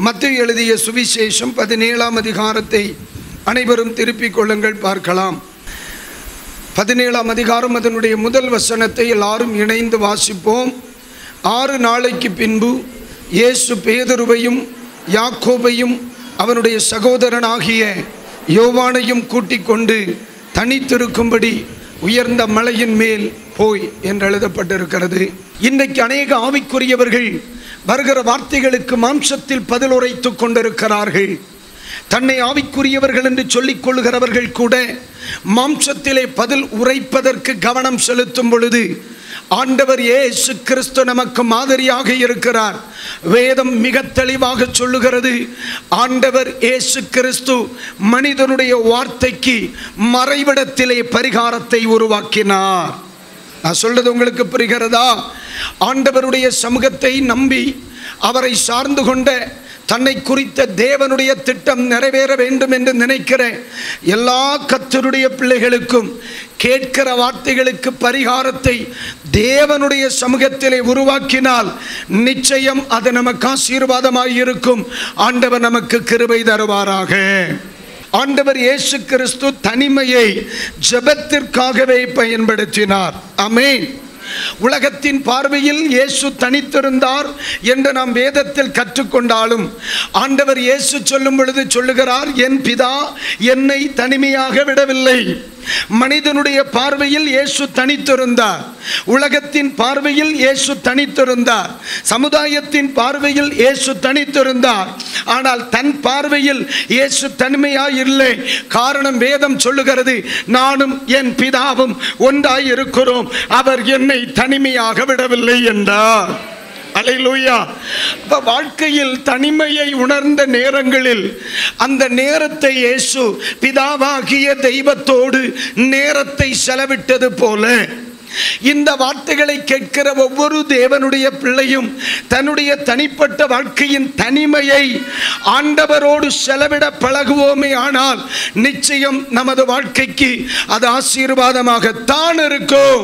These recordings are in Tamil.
மத்தேயு எழுதிய சுவிசேஷம் 17ஆம் அதிகாரத்தை அனைவரும் திருப்பிக் கொள்ளுங்கள், பார்க்கலாம். 17ஆம் அதிகாரம் அதனுடைய முதல் வசனத்தை எல்லாரும் இணைந்து வாசிப்போம். 6 நாளைக்கு பின்பு இயேசு பேதுருவையும் யாக்கோபையும் அவனுடைய சகோதரனாகிய யோவானையும் கூட்டிக் கொண்டு தனித்திருக்கும்படி உயர்ந்த மலையின் மேல் போய் என்று எழுதப்பட்டிருக்கிறது. இன்றைக்கு அநேக ஆவிக்குரியவர்கள் வருகிற வார்த்தைகளுக்கு மாம்சத்தில் பதில் உரைத்துக் கொண்டிருக்கிறார்கள். தன்னை ஆவிக்குரியவர்கள் என்று சொல்லிக் கொள்கிறவர்கள் கூட மாம்சத்திலே பதில் உரைப்பதற்கு கவனம் செலுத்தும் பொழுது ஆண்டவர் இயேசு கிறிஸ்து நமக்கு மாதிரியாக இருக்கிறார். வேதம் மிக தெளிவாக சொல்லுகிறது, ஆண்டவர் இயேசு கிறிஸ்து மனிதனுடைய வார்த்தைக்கு மறைவிடத்திலே பரிகாரத்தை உருவாக்கினார். நான் சொல்றது உங்களுக்கு புரிகிறதா? ஆண்டவருடைய சமூகத்தை நம்பி அவரை சார்ந்து கொண்ட தன்னை குறித்த தேவனுடைய திட்டம் நிறைவேற வேண்டும் என்று நினைக்கிற எல்லா கர்த்தருடைய பிள்ளைகளுக்கும் கேட்கிற வார்த்தைகளுக்கு பரிகாரத்தை தேவனுடைய சமூகத்திலே உருவாக்கினால் நிச்சயம் அது நமக்கு ஆசீர்வாதமாய் இருக்கும். ஆண்டவர் நமக்கு கிருபை தருவாராக. ஆண்டவர் இயேசு கிறிஸ்து தனிமையை ஜெபத்திற்காகவே பயன்படுத்தினார். ஆமென். உலகத்தின் பார்வையில் இயேசு தனித்திருந்தார் என்று நாம் வேதத்தில் கற்றுக்கொண்டாலும் ஆண்டவர் இயேசு சொல்லும் பொழுது சொல்லுகிறார், என் பிதா என்னை தனிமையாக விடவில்லை. மனிதனுடைய பார்வையில் இயேசு தனித்திருந்தார், உலகத்தின் பார்வையில் இயேசு தனித்திருந்தார், சமுதாயத்தின் பார்வையில் இயேசு தனித்திருந்தார். ஆனால் தன் பார்வையில் இயேசு தனிமையாய் இல்லை. காரணம் வேதம் சொல்லுகிறது, நானும் என் பிதாவும் ஒன்றாய் இருக்கிறோம், அவர் என்னை தனிமையாக விடவில்லை என்றார். அல்லேலூயா. வாழ்க்கையில் தனிமையை உணர்ந்த நேரங்களில் அந்த நேரத்தை இயேசு பிதாவாகிய தெய்வத்தோடு நேரத்தை செலவிட்டது போல இந்த வார்த்தைகளை கேட்கிற ஒவ்வொரு தேவனுடைய பிள்ளையும் தன்னுடைய தனிப்பட்ட வாழ்க்கையின் தனிமையை ஆண்டவரோடு செலவிட பழகுவோமே ஆனால் நிச்சயம் நமது வாழ்க்கைக்கு அது ஆசீர்வாதமாகத்தான் இருக்கும்.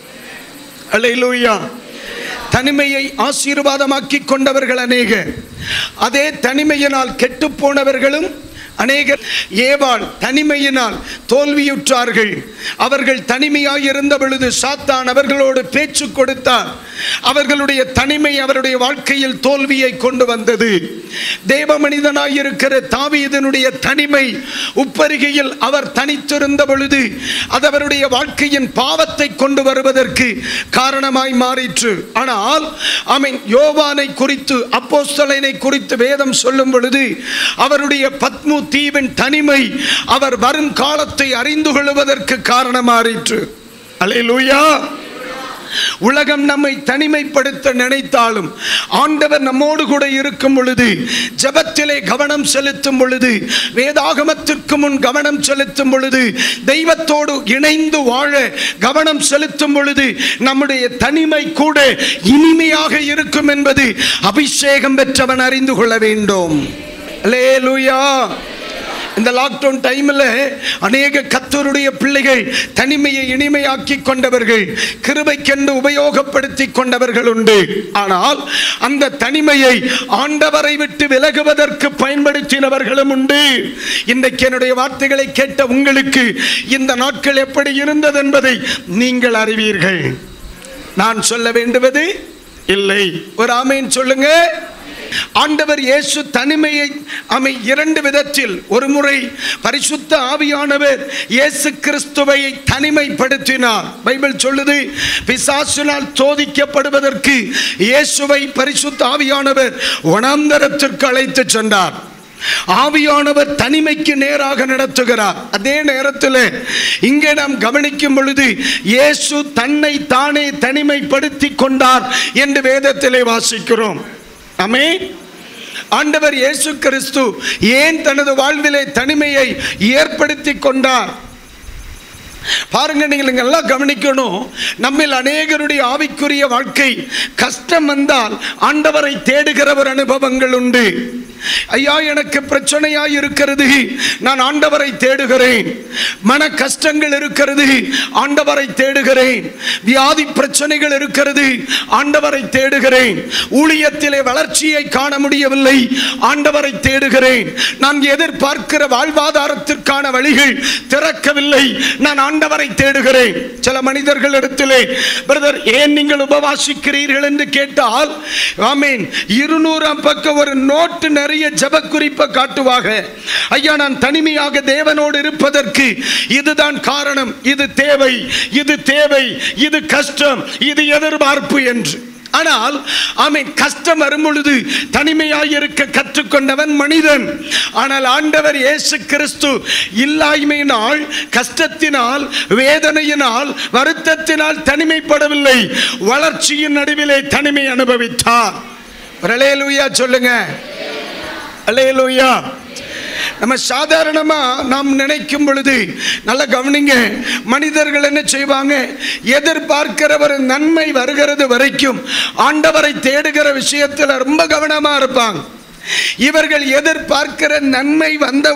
அல்லேலூயா. தனிமையை ஆசீர்வாதமாக்கி கொண்டவர்கள் அநேகர், அதே தனிமையினால் கெட்டு போனவர்களும் அநேகர். ஏவாள் தனிமையினால் தோல்வியுற்றார்கள். அவர்கள் தனிமையாய் இருந்த பொழுது சாத்தான் அவர்களோடு பேச்சு கொடுத்தார். அவர்களுடைய தனிமை அவருடைய வாழ்க்கையில் தோல்வியை கொண்டு வந்தது. தேவ மனிதனாய் இருக்கிற தாவீதினுடைய தனிமை உப்பரிகையில் அவர் தனித்திருந்த பொழுது அது அவருடைய வாழ்க்கையின் பாவத்தை கொண்டு வருவதற்கு காரணமாய் மாறிற்று. ஆனால் யோவானை குறித்து, அப்போஸ்தலனை குறித்து வேதம் சொல்லும் பொழுது அவருடைய பத்மு தீவின் தனிமை அவர் வரும் காலத்தை அறிந்து கொள்வதற்கு காரணமாயிற்று. அல்லேலூயா. உலகம் நம்மை தனிமைப்படுத்த நினைத்தாலும் ஆண்டவர் நம்மோடு கூட இருக்கும் பொழுது, ஜெபத்திலே கவனம் செலுத்தும் பொழுது, வேதாகமத்திற்கு முன் கவனம் செலுத்தும் பொழுது, தெய்வத்தோடு இணைந்து வாழ கவனம் செலுத்தும் பொழுது நம்முடைய தனிமை கூட இனிமையாக இருக்கும் என்பது அபிஷேகம் பெற்றவன் அறிந்து கொள்ள வேண்டும். அல்லேலூயா. இந்த லாக்டவுன் டைமில் அநேக கர்த்தருடைய பிள்ளைகள் தனிமையை இனிமையாக்கி கொண்டவர்கள், கிருபைக்கென்று உபயோகப்படுத்தி கொண்டவர்கள் உண்டு. ஆனால் அந்த தனிமையை ஆண்டவரை விட்டு விலகுவதற்கு பயன்படுத்தினவர்களும் உண்டு. இன்றைக்கு என்னுடைய வார்த்தைகளை கேட்ட உங்களுக்கு இந்த நாட்கள் எப்படி இருந்தது என்பதை நீங்கள் அறிவீர்கள். நான் சொல்ல வேண்டுவது இல்லை. ஒரு ஆமென் சொல்லுங்க. ஆண்டவர் இயேசு தனிமையை இரண்டு விதத்தில், ஒரு முறை பரிசுத்த ஆவியானவர் இயேசு கிறிஸ்துவை தனிமைப்படுத்தினார். பைபிள் சொல்லுது, பிசாசினால் சோதிக்கப்படுவதற்கு இயேசுவை பரிசுத்த ஆவியானவர் வனாந்தரத்திற்கு அழைத்து சென்றார். ஆவியானவர் தனிமைக்கு நேராக நடத்துகிறார். அதே நேரத்தில் இங்கே நாம் கவனிக்கும் பொழுது இயேசு தன்னை தானே தனிமைப்படுத்தி கொண்டார் என்று வேதத்திலே வாசிக்கிறோம். ஆமென். ஆண்டவர் இயேசு கிறிஸ்து ஏன் தனது வாழ்விலே தனிமையை ஏற்படுத்தி கொண்டார்? பாருங்க, நீங்கள் எல்லாம் கவனிக்கணும். நம்மில் அநேகருடைய ஆவிக்குரிய வாழ்க்கை கஷ்டம் வந்தால் ஆண்டவரை தேடுகிற ஒரு அனுபவங்கள் உண்டு. ஐயா எனக்கு பிரச்சனையாய் இருக்கிறது, நான் ஆண்டவரை தேடுகிறேன். மன கஷ்டங்கள் இருக்கிறது, ஆண்டவரை தேடுகிறேன். வியாதி பிரச்சனைகள் இருக்கிறது, ஆண்டவரை தேடுகிறேன். ஊழியத்திலே வளர்ச்சியை காண முடியவில்லை, ஆண்டவரை தேடுகிறேன். நான் எதிர்பார்க்கிற வாழ்வாதாரத்திற்கான வழிகள் திறக்கவில்லை, நான் ஆண்டவரை தேடுகிறேன். சில மனிதர்கள் இடத்திலே, பிரதர் ஏன் நீங்கள் உபவாசிக்கிறீர்கள் என்று கேட்டால், ஆமீன், 200 பக்கம் ஒரு நோட்டு நிறைய ஜெப குறிப்பை காட்டுவாங்க. ஐயா நான் தனிமையாக தேவனோடு இருப்பதற்கு இதுதான் காரணம், இது தேவை, இது தேவை, இது கஷ்டம், இது எதிர்பார்ப்பு என்று. ஆனால் ஆமென், கஷ்டம் வரும் பொழுது தனிமையாய் இருக்க கற்றுக்கொண்டவன் மனிதன். ஆனால் ஆண்டவர் இயேசு கிறிஸ்து இல்லாய்மையினால், கஷ்டத்தினால், வேதனையினால், வருத்தத்தினால் தனிமைப்படவில்லை, வளர்ச்சியின் நடுவிலே தனிமை அனுபவித்தார். அல்லேலூயா சொல்லுங்க, அல்லேலூயா. நம்ம சாதாரணமா நாம் நினைக்கும் பொழுது நல்ல கவனிங்க, மனிதர்கள் என்ன செய்வாங்க, எதிர்பார்க்கிற ஒரு நன்மை வருகிறது வரைக்கும் ஆண்டவரை தேடுகிற விஷயத்தில் ரொம்ப கவனமா இருப்பாங்க. இவர்கள் எதிர்பார்க்கிற நன்மை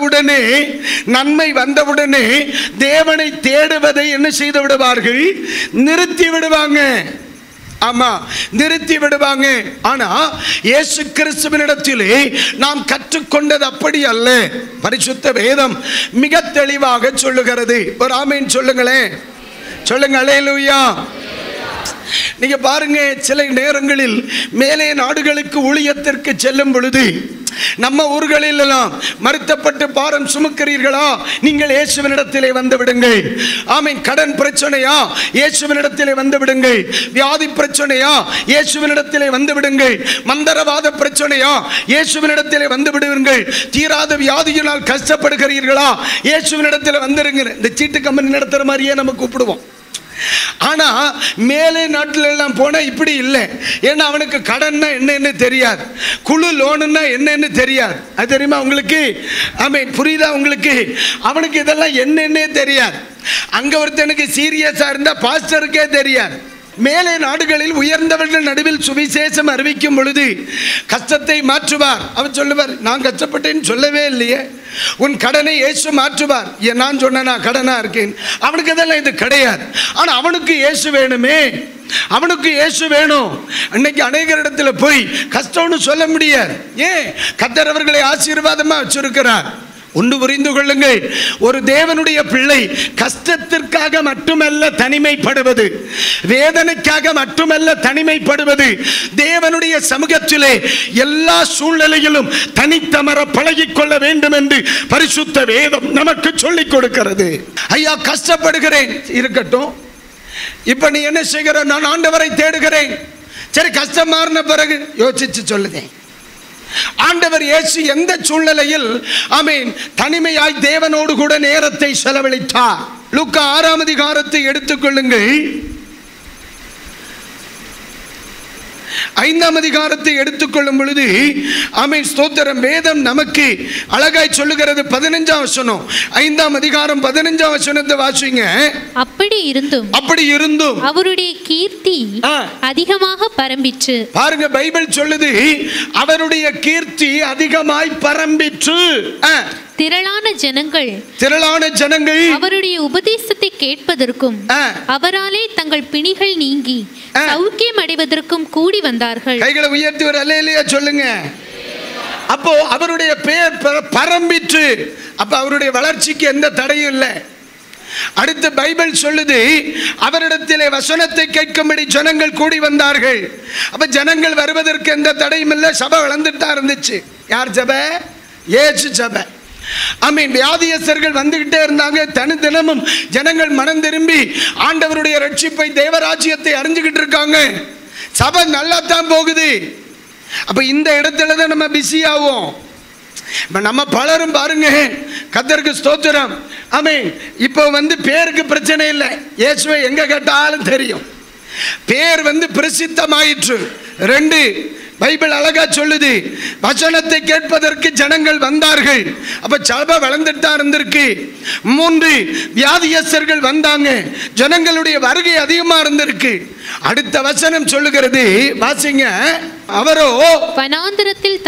வந்தவுடனே தேவனை தேடுவதை என்ன செய்து விடுவார்கள், நிறுத்தி விடுவாங்க. ஆமா, நிறுத்தி விடுவாங்க. ஆனா இயேசு கிறிஸ்துவினிடத்திலே நாம் கற்றுக்கொண்டது அப்படி அல்ல. பரிசுத்த வேதம் மிக தெளிவாக சொல்லுகிறது. ஒரு ஆமீன் சொல்லுங்களேன், சொல்லுங்க அல்லேலூயா. நீங்க பாருங்க, சில நேரங்களில் மேலே நாடுகளுக்கு ஊழியத்திற்கு செல்லும் பொழுது நம்ம ஊர்களில் எல்லாம் மறுத்தப்பட்டு பாரம் சுமக்கிறீர்களா, நீங்கள் இயேசுவினிடத்திலே வந்து விடுங்கள். ஆமென். கடன் பிரச்சனையா, இயேசுவினிடத்திலே வந்து விடுங்கள். வியாதி பிரச்சனையா, இயேசுவினிடத்திலே வந்து விடுங்கள். மந்திரவாத பிரச்சனையா, இயேசுவினிடத்திலே வந்து விடுங்கள். தீராத வியாதியினால் கஷ்டப்படுகிறீர்களா, இயேசுவினிடத்திலே வந்துருங்க. இந்த சீட்டு கம்பெனி நடத்துற மாதிரியே நம்ம கூப்பிடுவோம். ஆனா மேலே நாட்டில் எல்லாம் போனா இப்படி இல்லை. ஏன்னா அவனுக்கு கடன்னா என்னன்னு தெரியாது, குழு லோனுன்னா என்னன்னு தெரியாது. அது தெரியுமா உங்களுக்கு? ஆமென், புரியுதா உங்களுக்கு? அவனுக்கு இதெல்லாம் என்னன்னே தெரியாது. அங்க ஒருத்தனுக்கு சீரியஸா இருந்தா பாஸ்டருக்கே தெரியாது. மேலே நாடுகளில் உயர்ந்தவர்கள் நடுவில் சுவிசேஷம் அறிவிக்கும் பொழுது கஷ்டத்தை மாற்றுவார். அவர் சொல்லுவார், நான் கஷ்டப்பட்டேன்னு சொல்லவே இல்லையே, உன் கடனை இயேசு மாற்றுவார். நான் சொன்னா கடனா இருக்கேன், அவனுக்கு அதெல்லாம் இது கிடையாது. ஆனா அவனுக்கு இயேசு வேணுமே, அவனுக்கு இயேசு வேணும். அன்னைக்கு அநேகர் இடத்துல போய் கஷ்டம்னு சொல்ல முடியாது. ஏன்? கர்த்தர் அவர்களை ஆசீர்வாதமா வச்சிருக்கிறார். ஒன்று புரிந்து கொள்ளுங்கள், ஒரு தேவனுடைய பிள்ளை கஷ்டத்திற்காக மட்டுமல்ல தனிமைப்படுவது, வேதனைக்காக மட்டுமல்ல தனிமைப்படுவது, தேவனுடைய சமூகத்திலே எல்லா சூழ்நிலையிலும் தனித்தமர பழகிக்கொள்ள வேண்டும் என்று பரிசுத்த வேதம் நமக்கு சொல்லிக் கொடுக்கிறது. ஐயா கஷ்டப்படுகிறேன், இருக்கட்டும். இப்ப நீ என்ன செய்கிற? நான் ஆண்டவரை தேடுகிறேன். சரி, கஷ்டம் மாறின பிறகு யோசிச்சு சொல்லுதேன். ஆண்டவர் இயேசு எந்த சூழ்நிலையில் ஆமென் தனிமையாய் தேவனோடு கூட நேரத்தை செலவழித்தார்? லூக்கா 6ஆம் அதிகாரத்தை எடுத்துக்கொள்ளுங்கள். 5ஆம் அதிகாரத்தை எடுத்துக்கொள்ளும் பொழுது ஆமென் ஸ்தோத்திரம், வேதம் நமக்கு அழகாய் சொல்லுகிறது. 15ஆம் வசனம், 5ஆம் அதிகாரம் 15ஆம் வசனத்தை வாசிங்க. அப்படி இருந்தும் அவருடைய கீர்த்தி அதிகமாக பரம்பிற்று. பாருங்க, பைபிள் சொல்லுது அவருடைய கீர்த்தி அதிகமாய் பரம்பிற்று. திரளான ஜனங்கள் அவருடைய உபதேசத்தை கேட்பதற்கும் அவராலே தங்கள் பிணிகள் நீங்கி சௌக்கியம் அடைவதற்கும் கூடி வந்தார்கள். கைகளை உயர்த்தி ஒரு அல்லேலூயா சொல்லுங்க. அப்போ அவருடைய பெயர் பரம்பிற்று. அப்ப அவருடைய வளர்ச்சிக்கு எந்த தடையும் இல்லை. அடுத்து பைபிள் சொல்லுது அவரிடத்திலே வசனத்தை கேட்கும்படி ஜனங்கள் கூடி வந்தார்கள். அப்ப ஜனங்கள் வருவதற்கு எந்த தடையும் இல்லை. சபை வளர்ந்துட்டா இருந்துச்சு. யார் சபை? இயேசு சபை. ஆமென். வியாதியஸ்தர்கள் வந்துகிட்டே இருந்தாங்க. தினமும் ஜனங்கள் மனம் திரும்பி ஆண்டவருடைய ரட்சிப்பை, தேவராஜ்யத்தை அறிஞ்சுக்கிட்டு இருக்காங்க. சபை நல்லா தான் போகுது. அப்ப இந்த இடத்துல தான் நம்ம பிஸி ஆகும். நம்ம பலரும் பாருங்க, கர்த்தருக்கு ஸ்தோத்திரம். ஆமென். இப்போ பேருக்கு பிரச்சனை இல்லை. இயேசுவை எங்க கேட்டாலும் தெரியும். பேர் பிரசித்தமாயிற்று. 2, பைபிள் அழகா சொல்லுது, வசனத்தை கேட்பதற்கு ஜனங்கள் வந்தார்கள். அப்ப சபை வளர்ந்துட்டா இருந்திருக்கு. 3 வியாதியஸ்தர்கள் வந்தாங்க, ஜனங்களுடைய வருகை அதிகமா இருந்திருக்கு. அடுத்த வசனம் சொல்லுகிறது, வாசிங்க. அவரோ வனாந்தரத்தில்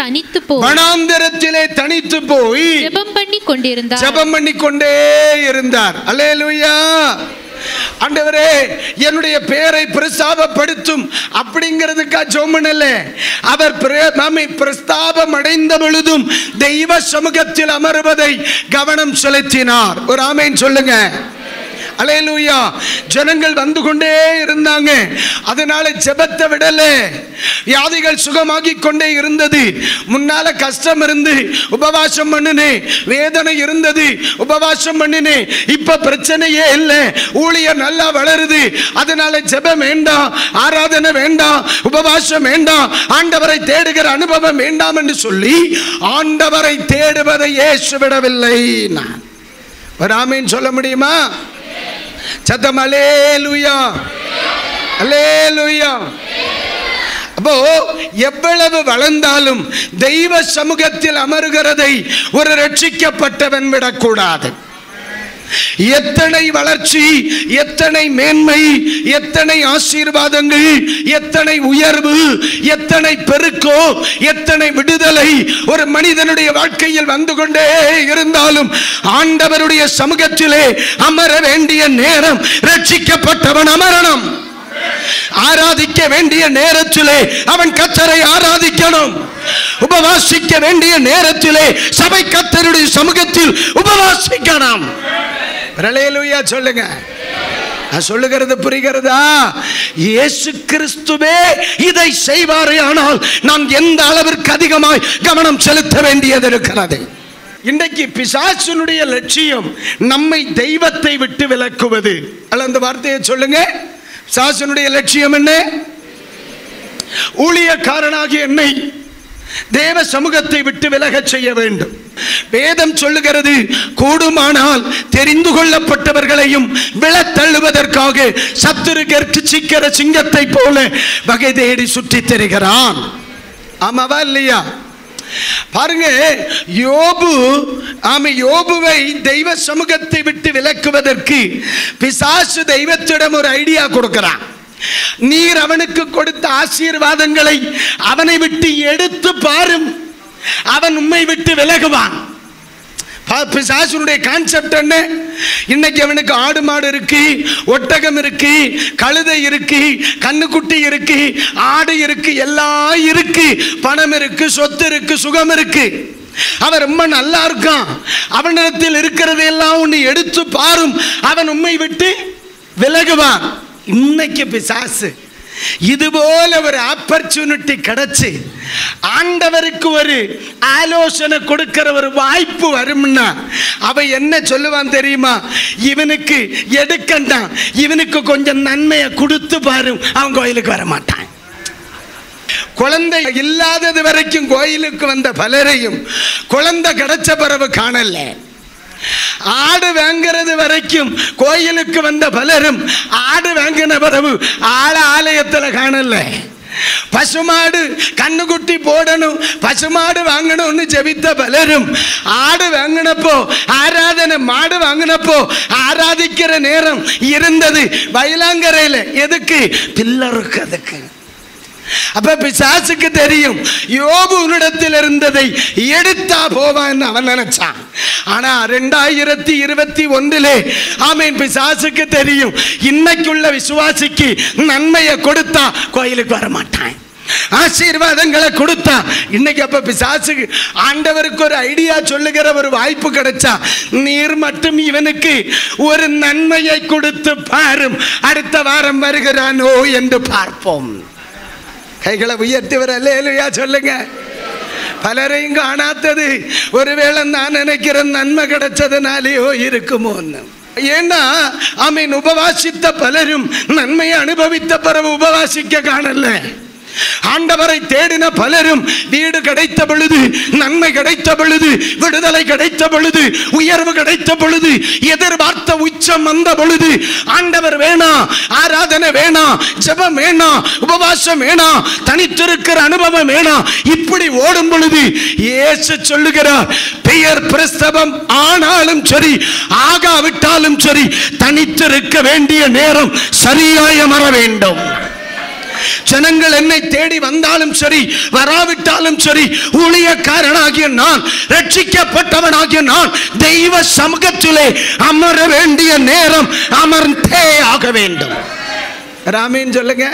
தனித்து போய் ஜெபம் பண்ணி கொண்டே இருந்தார். அல்லேலூயா. ஆண்டவரே, என்னுடைய பெயரை பிரஸ்தாபப்படுத்தும் அப்படிங்கிறதுக்கா ஜெபம் பண்ணல. அவர் பிரஸ்தாபம் அடைந்த பொழுதும் தெய்வ சமூகத்தில் அமர்வதை கவனம் செலுத்தினார். ஒரு ஆமென் சொல்லுங்க. அல்லேலூயா. ஜனங்கள் வந்து கொண்டே இருந்தாங்க, அதனால ஜெபத்தை விடல. வியாதிகள் சுகமாகி கொண்டே இருந்தது. முன்னால கஷ்டம் இருந்து உபவாசம் பண்ணினே, வேதனை இருந்தது உபவாசம் பண்ணினே. இப்ப பிரச்சனையே இல்லை, ஊழியம் நல்லா வளருது. அதனால ஜெபம் வேண்டாம், ஆராதனை வேண்டாம், உபவாசம் வேண்டாம், ஆண்டவரை தேடுகிற அனுபவம் வேண்டாம் என்று சொல்லி ஆண்டவரை தேடுவதை இயேசு விடவில்லை. ஒரு ஆமென் சொல்ல முடியுமா? சத்தம் அல்லேலூயா, அல்லேலூயா. அப்போ எவ்வளவு வளர்ந்தாலும் தெய்வ சமூகத்தில் அமருகிறதை ஒரு ரட்சிக்கப்பட்டவன் விடக்கூடாது. எத்தனை வளர்ச்சி, எத்தனை மேன்மை, எத்தனை ஆசீர்வாதங்கள், எத்தனை உயர்வு, எத்தனை பெருக்கோ, எத்தனை விடுதலை ஒரு மனிதனுடைய வாழ்க்கையில் வந்து கொண்டே இருந்தாலும் ஆண்டவருடைய சமூகத்திலே அமர வேண்டிய நேரம் ரட்சிக்கப்பட்டவன் அமரணும். ஆராதிக்க வேண்டிய நேரத்திலே அவன் கர்த்தரை ஆராதிக்கணும். உபவாசிக்க வேண்டிய நேரத்திலே சபை கர்த்தருடைய சமூகத்தில் உபவாசிக்கணும். அல்லேலூயா சொல்லுங்க. சொல்லுகிறது புரிகிறதா? இயேசு கிறிஸ்துவே இதை செய்வாரே ஆனால் நான் எந்த அளவிற்கு அதிகமாய் கவனம் செலுத்த வேண்டியது இருக்கிறது. இன்றைக்கு பிசாசுனுடைய லட்சியம் நம்மை தெய்வத்தை விட்டு விலக்குவது. அல்ல, அந்த வார்த்தையை சொல்லுங்க. பிசாசுனுடைய லட்சியம் என்ன? ஊழியக்காரனாகிய என்னை தேவ சமூகத்தை விட்டு விலக செய்ய வேண்டும். வேதம் சொல்லுகிறது, கூடுமானால் தெரிந்து கொள்ளப்பட்டவர்களையும் விழத்தள்ளுவதற்காக சத்துரு கர்ச்சிக்கிற சிங்கத்தை போல வகை தேடி சுற்றி திரிகிறான். ஆமாவா இல்லையா? பாருங்க, யோபுவை தெய்வ சமூகத்தை விட்டு விலக்குவதற்கு பிசாசு தெய்வத்திடம் ஒரு ஐடியா கொடுக்கிறான். நீர் அவனுக்கு கொடுத்த ஆசீர்வாதங்களை அவனை விட்டு எடுத்து பாரும், அவன் உம்மை விட்டு விலகுவான். பிசாசுனுடைய கான்செப்ட் என்ன? இன்னைக்கு அவனுக்கு ஆடு மாடு இருக்கு, ஒட்டகம் இருக்கு, கழுதை இருக்கு, கண்ணுக்குட்டி இருக்கு, ஆடு இருக்கு, எல்லாம் இருக்கு, பணம் இருக்கு, சொத்து இருக்கு, சுகம் இருக்கு. அவன் ரொம்ப நல்லா இருக்கான். அவனிடத்தில் இருக்கிறதையெல்லாம் உன்னை எடுத்து பாரும், அவன் உம்மை விட்டு விலகுவான். இன்னைக்கு பிசாசு இதுபோல ஒரு ஆப்பர்ச்சுனிட்டி கிடைச்சு ஆண்டவருக்கு ஒரு ஆலோசனை கொடுக்கிற ஒரு வாய்ப்பு வரும்னா அவன் என்ன சொல்லுவான் தெரியுமா? இவனுக்கு எடுக்கண்டாம், இவனுக்கு கொஞ்சம் நன்மையை கொடுத்து பாரு, அவன் கோயிலுக்கு வர மாட்டான். குழந்தை இல்லாதது வரைக்கும் கோயிலுக்கு வந்த பலரையும் குழந்தை கிடைச்ச பிறகு காணல. ஆடு வாங்கிறது வரைக்கும் கோயிலுக்கு வந்த பலரும் ஆடு வாங்கின பிறகு ஆலயத்தில் காணல. பசுமாடு கண்ணுக்குட்டி போடணும், பசுமாடு வாங்கணும்னு ஜெபித்த பலரும் ஆடு வாங்கினப்போ, ஆராதனை மாடு வாங்கினப்போ ஆராதிக்கிற நேரம் இருந்தது வயலாங்கரையில். எதுக்கு? பில்லருக்கு. அதுக்கு அப்ப பிசாசுக்கு தெரியும் யோபு உன்னிடத்தில் இருந்ததை எடுத்தா போவான்னு அவன் நினைச்சான். ஆனா 2021 ஆமீன், பிசாசுக்கு தெரியும் இன்னைக்குள்ள விசுவாசிக்கு நன்மையை கொடுத்தா கோயிலுக்கு வர மாட்டான், ஆசீர்வாதங்களை கொடுத்தா. இன்னைக்கு அப்ப பிசாசுக்கு ஆண்டவருக்கு ஒரு ஐடியா சொல்லுகிற ஒரு வாய்ப்பு கிடைச்சா, நீர் மட்டும் இவனுக்கு ஒரு நன்மையை கொடுத்து பாரும், அடுத்த வாரம் வருகிறானோ என்று பார்ப்போம். கைகளை உயர்த்தி வர அல்லேலூயா சொல்லுங்க. பலரையும் காணாதது ஒருவேளை நான் நினைக்கிறேன் நன்மை கிடைச்சதுனாலேயோ இருக்குமோன்னு. ஏன்னா ஆமீன், உபவாசித்த பலரும் நன்மையை அனுபவித்த பிறகு உபவாசிக்க காணல. ஆண்டவரை தேடின பலரும் வீடு கிடைத்த பொழுது, நன்மை கிடைத்த பொழுது, விடுதலை கிடைத்த பொழுது, உயர்வு கிடைத்த பொழுது, எதிர்பார்த்த உச்சம் வந்த பொழுது, ஆண்டவர் வேணாம், ஆராதனை வேணாம், ஜெபம் வேணாம், உபவாசம் வேணாம், தனித்திருக்கிற அனுபவம் வேணாம், இப்படி ஓடும் பொழுது இயேசு சொல்லுகிறார், பெயர் பிரஸ்தவம் ஆனாலும் சரி ஆகாவிட்டாலும் சரி தனித்திருக்க வேண்டிய நேரம் சரியாய் அமர வேண்டும். ஜனங்கள் என்னை தேடி வந்தாலும் சரி வராவிட்டாலும் சரி, ஊழியக்காரனாகிய நான், ரட்சிக்கப்பட்டவனாகிய நான் தெய்வ சமூகத்திலே அமர வேண்டிய நேரம் அமர்ந்தே ஆக வேண்டும். ஆமென் சொல்லுங்க.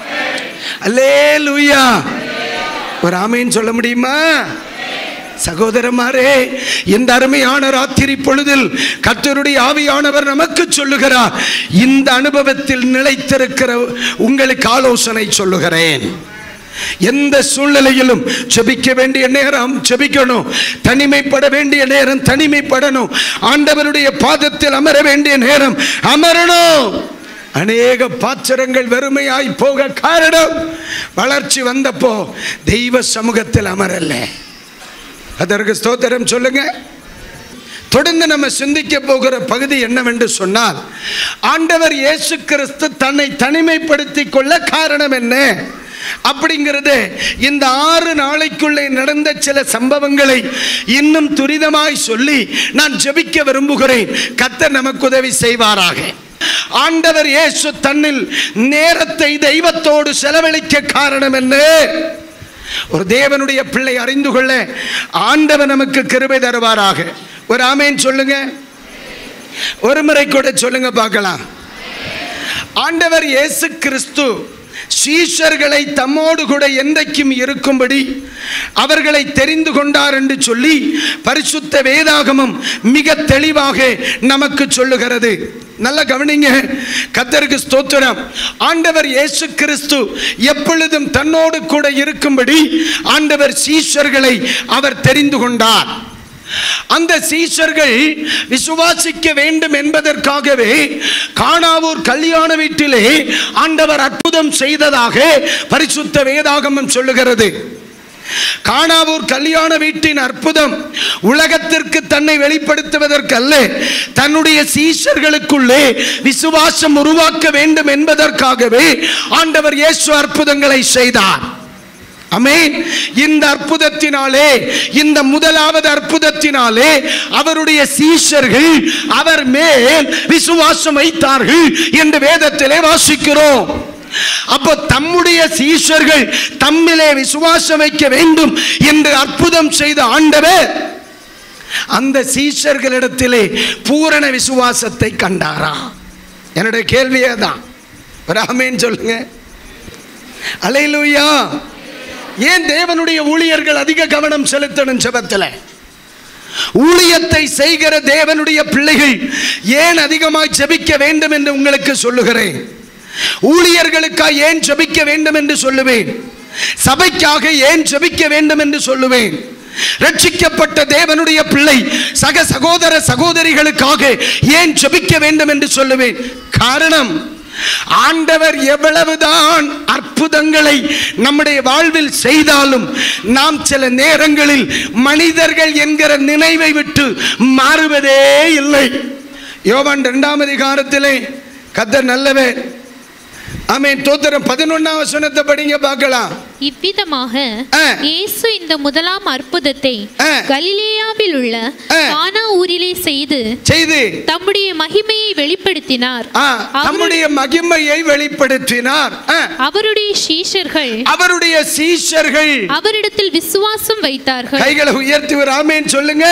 அல்லேலூயா. ஒரு ஆமென் சொல்ல முடியுமா? சகோதரமாரே, இந்த அருமையான ராத்திரி பொழுதில் கர்த்தருடைய ஆவியானவர் நமக்கு சொல்லுகிறார், இந்த அனுபவத்தில் நிலைத்திருக்கிற உங்களுக்கு ஆலோசனை சொல்லுகிறேன். எந்த சூழ்நிலையிலும் ஜெபிக்க வேண்டிய நேரம் ஜெபிக்கணும், தனிமைப்பட வேண்டிய நேரம் தனிமைப்படணும், ஆண்டவருடைய பாதத்தில் அமர வேண்டிய நேரம் அமரணும். அநேக பாத்திரங்கள் வெறுமையாய் போக காரணம், வளர்ச்சி வந்தப்போ தெய்வ சமூகத்தில் அமரல்ல. அதற்கு ஸ்தோத்திரம் சொல்லுங்க. தொடர்ந்து நம்ம சிந்திக்க போகிற பகுதி என்னவென்று சொன்னால், ஆண்டவர் இயேசு கிறிஸ்து தன்னை தனிமைப்படுத்திக் கொள்ள காரணம் என்ன அப்படிங்கிறது இந்த 6 நாளைக்குள்ளே நடந்த சில சம்பவங்களை இன்னும் துரிதமாய் சொல்லி நான் ஜெபிக்க விரும்புகிறேன். கர்த்தர் நமக்கு உதவி செய்வாராக. ஆண்டவர் இயேசு தன்னில் நேரத்தை தெய்வத்தோடு செலவழிக்க காரணம் என்ன? ஒரு தேவனுடைய பிள்ளை அறிந்து கொள்ள ஆண்டவர் நமக்கு கிருபை தருவாராக. ஒரு ஆமென் சொல்லுங்க. ஒரு முறை கூட சொல்லுங்க பார்க்கலாம். ஆண்டவர் இயேசு கிறிஸ்து சீஷர்களை தம்மோடு கூட என்றைக்கும் இருக்கும்படி அவர்களை தெரிந்து கொண்டார் என்று சொல்லி பரிசுத்த வேதாகமம் மிக தெளிவாக நமக்கு சொல்லுகிறது. நல்ல கவனிங்க. கர்த்தருக்கு ஸ்தோத்திரம். ஆண்டவர் இயேசு கிறிஸ்து எப்பொழுதும் தன்னோடு கூட இருக்கும்படி ஆண்டவர் சீஷர்களை அவர் தெரிந்து கொண்டார். அந்த சீஷர்கள் விசுவாசிக்க வேண்டும் என்பதற்காகவே கானாவூர் கல்யாண வீட்டிலே ஆண்டவர் அற்புதம் செய்ததாக பரிசுத்த வேதாகமம் சொல்லுகிறது. கானாவூர் கல்யாண வீட்டின் அற்புதம் உலகத்திற்கு தன்னை வெளிப்படுத்துவதற்கு அல்ல, தன்னுடைய சீஷர்களுக்குள்ளே விசுவாசம் உருவாக்க வேண்டும் என்பதற்காகவே ஆண்டவர் இயேசு அற்புதங்களை செய்தார். ஆமென். இந்த அற்புதத்தினாலே, இந்த முதலாவது அற்புதத்தினாலே அவருடைய சீஷர்கள் அவர் மேல் விசுவாசம் வைத்தார்கள் என்று வேதத்திலே வாசிக்கிறோம். அப்போ தம்முடைய சீஷர்கள் தம்மிலே விசுவாசம் வைக்க வேண்டும் என்று அற்புதம் செய்த ஆண்டவர் அந்த சீஷர்களிடத்திலே பூரண விசுவாசத்தை கண்டாரா? என்னுடைய கேள்வியே தான். ஆமென் சொல்லுங்க. அல்லேலூயா. ஏன் தேவனுடைய ஊழியர்கள் அதிக கவனம் செலுத்தணும் ஜெபத்தில்? ஊழியத்தை செய்கிற தேவனுடைய பிள்ளைகள் ஏன் அதிகமாய் ஜெபிக்க வேண்டும் என்று உங்களுக்கு சொல்லுகிறேன். ஊழியர்களுக்காக ஏன் ஜெபிக்க வேண்டும் என்று சொல்லுவேன். சபைக்காக ஏன் ஜெபிக்க வேண்டும் என்று சொல்லுவேன். ரட்சிக்கப்பட்ட தேவனுடைய பிள்ளை சக சகோதர சகோதரிகளுக்காக ஏன் ஜெபிக்க வேண்டும் என்று சொல்லுவேன். காரணம், ஆண்டவர் எவ்வளவுதான் அற்புதங்களை நம்முடைய வாழ்வில் செய்தாலும் நாம் சில நேரங்களில் மனிதர்கள் என்கிற நினைவை விட்டு மாறுவதே இல்லை. யோவான் 2ஆம் அதிகாரத்திலே கர்த்தர் நல்லவர். ஆமென். தோத்திரம் 11ஆம் வசனத்தை படிங்க பார்க்கலாம். இவ்விதமாக இயேசு இந்த முதலாம் அற்புதத்தை கலிலேயாவில் உள்ள கானா ஊரிலே செய்து தம்முடைய மகிமையை வெளிப்படுத்தினார். தம்முடைய மகிமையை வெளிப்படுத்தினார். அவருடைய சீஷர்கள் அவரிடத்தில் விசுவாசம் வைத்தார்கள். கைகளை உயர்த்தி ஒரு ஆமென் சொல்லுங்க.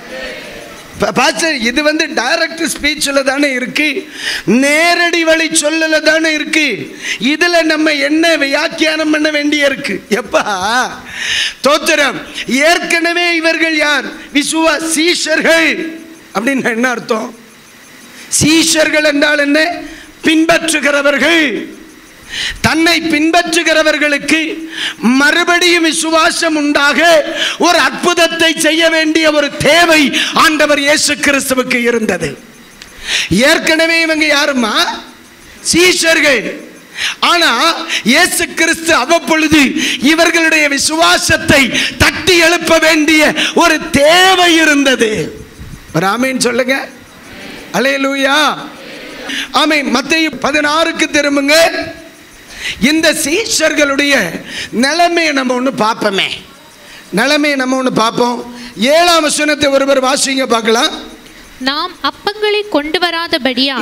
பாஸ்டர், இது டைரக்ட் ஸ்பீச்ல தானே இருக்கு, நேரடி வழி சொல்லல தானே இருக்கு. இதுல நம்ம என்ன வியாக்கியானம் பண்ண வேண்டிய இருக்கு? எப்பா தோத்திரம். ஏற்கனவே இவர்கள் யார்? சீஷர்கள். அப்படின்னு என்ன அர்த்தம்? சீஷர்கள் என்றால் என்ன? பின்பற்றுகிறவர்கள். தன்னை பின்பற்றுகிறவர்களுக்கு மறுபடியும் விசுவாசம் உண்டாக ஒரு அற்புதத்தை செய்ய வேண்டிய ஒரு தேவை ஆண்டவர் இயேசு கிறிஸ்துவுக்கு இருந்தது. ஏற்கனவே இவங்க யாருமா? சீஷர்கள். ஆனா இயேசு கிறிஸ்து அவ்வப்பொழுது இவர்களுடைய விசுவாசத்தை தட்டி எழுப்ப வேண்டிய ஒரு தேவை இருந்தது. ஆமென் சொல்லுங்க. அல்லேலூயா. ஆமென். மத்தேயு 16க்கு திரும்புங்க. இந்த சீஷர்களுடைய நிலைமையை நம்ம ஒன்று பார்ப்போமே. நிலைமையை நம்ம ஒன்று பார்ப்போம். 7ஆம் வசனத்தை ஒருவர் வாசிங்க பார்க்கலாம். நாம் அப்பங்களை கொண்டு வராதபடியால்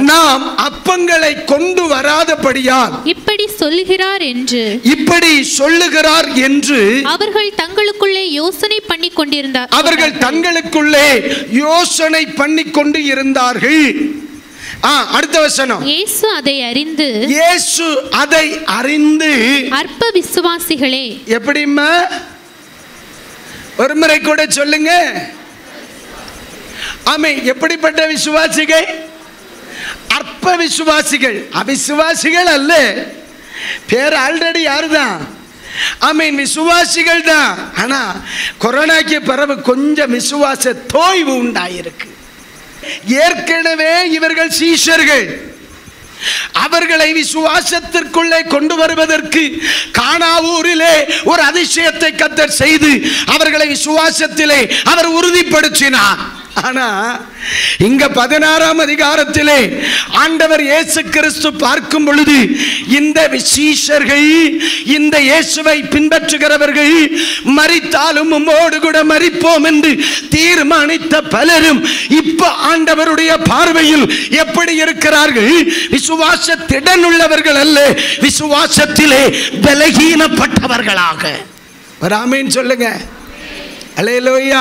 இப்படி சொல்லுகிறார் என்று அவர்கள் தங்களுக்குள்ளே யோசனை பண்ணி கொண்டு இருந்தார்கள். அடுத்த வசனம். இயேசு அதை அறிந்து அற்ப விசுவாசிகளே. எப்படிம்மா? ஒரு முறை கூட சொல்லுங்க. ஆமென். எப்படிப்பட்ட விசுவாசிகள்? அற்ப விசுவாசிகள். அவிசுவாசிகள் அல்ல. பேர் ஆல்ரெடி யாருதான்? ஆமென், விசுவாசிகள் தான். ஆனா கொரோனாக்கு பிறகு கொஞ்சம் விசுவாச தோய்வு உண்டாயிருக்கு. ஏற்கனவே இவர்கள் சீஷர்கள். அவர்களை விசுவாசத்திற்குள்ளே கொண்டு வருவதற்கு கானாவூரிலே ஒரு அதிசயத்தை கர்த்தர் செய்து அவர்களை விசுவாசத்திலே அவர் உறுதிப்படுத்தினார். ஆனா இங்க 16ஆம் அதிகாரத்திலே ஆண்டவர் இயேசு கிறிஸ்து பார்க்கும் பொழுது இந்த சீஷர்கள், இந்த இயேசுவை பின்பற்றுகிறவர்கள் மரித்தாலும் உம்மோடு கூட மரிப்போம் என்று தீர்மானித்த பலரும் இப்ப ஆண்டவருடைய பார்வையில் எப்படி இருக்கிறார்கள்? விசுவாசத்திடன் உள்ளவர்கள் அல்ல, விசுவாசத்திலே பலகீனப்பட்டவர்களாக. ஆமென் சொல்லுங்க. அல்லேலூயா.